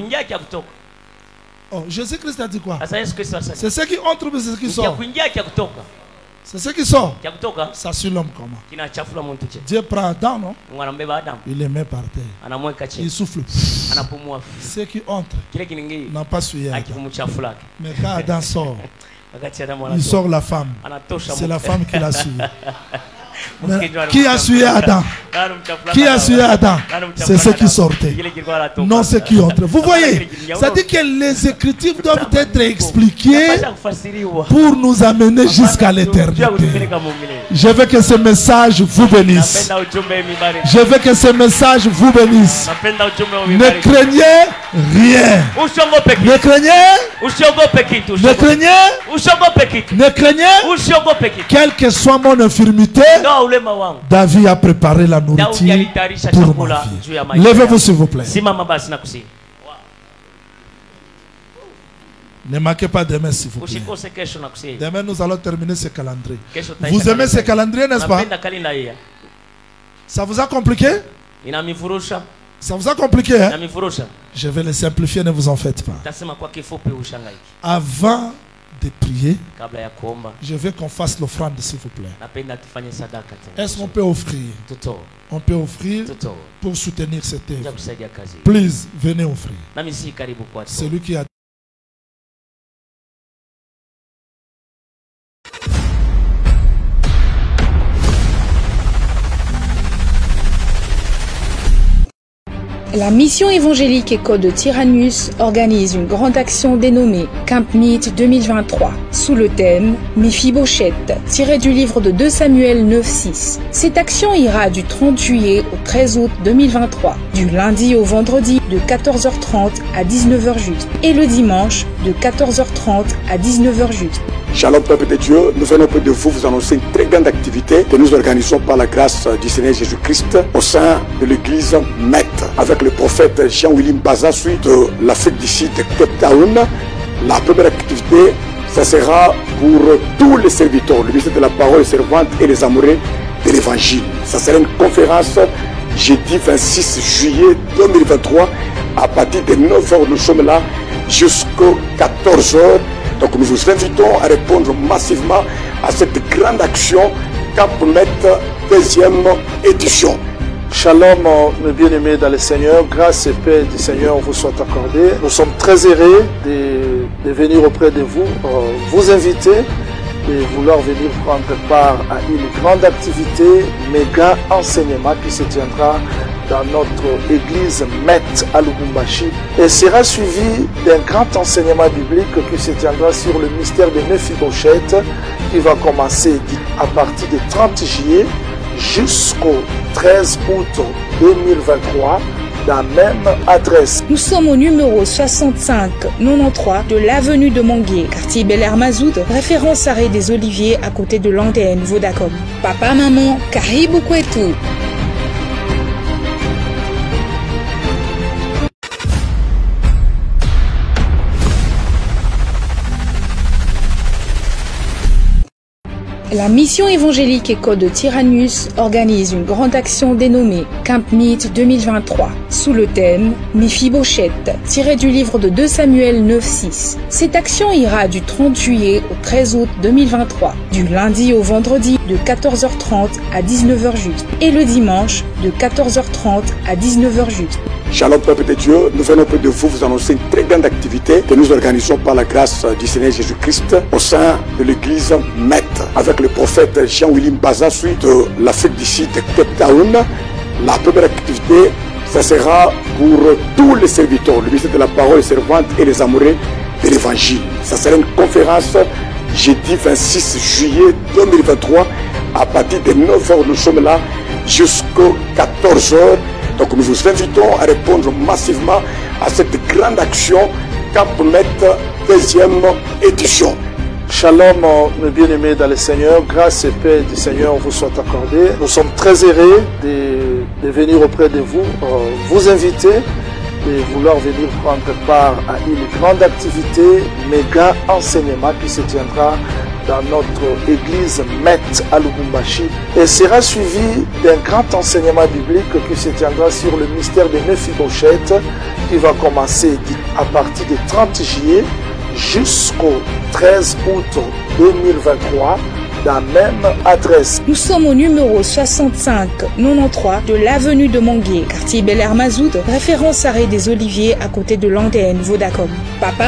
Oh, Jésus-Christ a dit quoi? C'est ce qui entre ou bien c'est ce qui sort? C'est ce qui sort. Ça suit l'homme comment? Dieu prend Adam, non? Il le met par terre. Il souffle. Ce qui entre n'a pas suivi Adam. Mais quand Adam sort, il sort la femme. C'est la femme qui l'a suivi. Mais qui a suivi Adam? Qui a suivi Adam? C'est ce qui sortait, non ce qui entre. Vous voyez, ça dit que les Écritures doivent être expliquées pour nous amener jusqu'à l'éternité. Je veux que ce message vous bénisse. Je veux que ce message vous bénisse. Ne craignez rien. Ne craignez. Ne craignez. Ne craignez. Quelle que soit mon infirmité, David a préparé la nourriture pour ma vie. Levez-vous s'il vous plaît. Ne manquez pas demain s'il vous plaît. Demain nous allons terminer ce calendrier. Vous aimez ce calendrier, n'est-ce pas? Ça vous a compliqué? Ça vous a compliqué, hein? Je vais les simplifier, ne vous en faites pas. Avant de prier, je veux qu'on fasse l'offrande, s'il vous plaît. Est-ce qu'on peut offrir? On peut offrir pour soutenir cette œuvre. Please, venez offrir. Celui qui a La mission évangélique École de Tyrannus organise une grande action dénommée Camp Meet deux mille vingt-trois sous le thème Mephibosheth, tiré du livre de deux Samuel neuf six. Cette action ira du trente juillet au treize août deux mille vingt-trois, du lundi au vendredi de quatorze heures trente à dix-neuf heures juste et le dimanche de quatorze heures trente à dix-neuf heures juste. Shalom peuple de Dieu, nous venons auprès de vous vous annoncer une très grande activité que nous organisons par la grâce du Seigneur Jésus-Christ au sein de l'église Met avec le prophète Jean-William Baza suite de l'Afrique du Sud de Cape Town. La première activité, ça sera pour tous les serviteurs, le ministère de la parole, les servantes et les amoureux de l'évangile. Ça sera une conférence jeudi vingt-six juillet deux mille vingt-trois à partir de neuf heures, nous sommes là jusqu'aux quatorze heures. Donc nous vous invitons à répondre massivement à cette grande action Camp Met deuxième édition. Shalom mes bien-aimés dans le Seigneur, grâce et paix du Seigneur vous soient accordées. Nous sommes très heureux de, de venir auprès de vous, euh, vous inviter et vouloir venir prendre part à une grande activité, méga enseignement qui se tiendra dans notre église Met à Lubumbashi et sera suivi d'un grand enseignement biblique qui se tiendra sur le mystère de Mephibosheth qui va commencer à partir du trente juillet jusqu'au treize août deux mille vingt-trois dans la même adresse. Nous sommes au numéro soixante-cinq quatre-vingt-treize de l'avenue de Manguier, quartier Bel Air Mazout, référence arrêt des Oliviers à côté de l'antenne Vodacom. Papa, maman, karibu kwetu. La mission évangélique École de Tyrannus organise une grande action dénommée Camp Meet deux mille vingt-trois sous le thème Mephibosheth, tiré du livre de deux Samuel neuf six. Cette action ira du trente juillet au treize août deux mille vingt-trois, du lundi au vendredi de quatorze heures trente à dix-neuf heures juste et le dimanche de quatorze heures trente à dix-neuf heures juste. Shalom peuple de Dieu, nous venons auprès de vous vous annoncer une très grande activité que nous organisons par la grâce du Seigneur Jésus-Christ au sein de l'église Met avec le prophète Jean-William Baza suite de l'Afrique du Sud de Cape Town. La première activité, ça sera pour tous les serviteurs, le ministère de la parole, les servantes et les amoureux de l'évangile. Ça sera une conférence jeudi vingt-six juillet deux mille vingt-trois à partir de neuf heures, nous sommes là jusqu'aux quatorze heures. Donc nous vous invitons à répondre massivement à cette grande action Camp Met deuxième édition. Shalom mes bien-aimés dans le Seigneur, grâce et paix du Seigneur vous soient accordées. Nous sommes très heureux de, de venir auprès de vous, euh, vous inviter et vouloir venir prendre part à une grande activité, méga enseignement qui se tiendra dans notre église Met à Lubumbashi et sera suivi d'un grand enseignement biblique qui se tiendra sur le mystère de Mephibosheth qui va commencer à partir du trente juillet jusqu'au treize août deux mille vingt-trois dans la même adresse. Nous sommes au numéro soixante-cinq quatre-vingt-treize de l'avenue de Manguier, quartier Bel Air Mazout, référence arrêt des Oliviers à côté de l'antenne Vodacom. Papa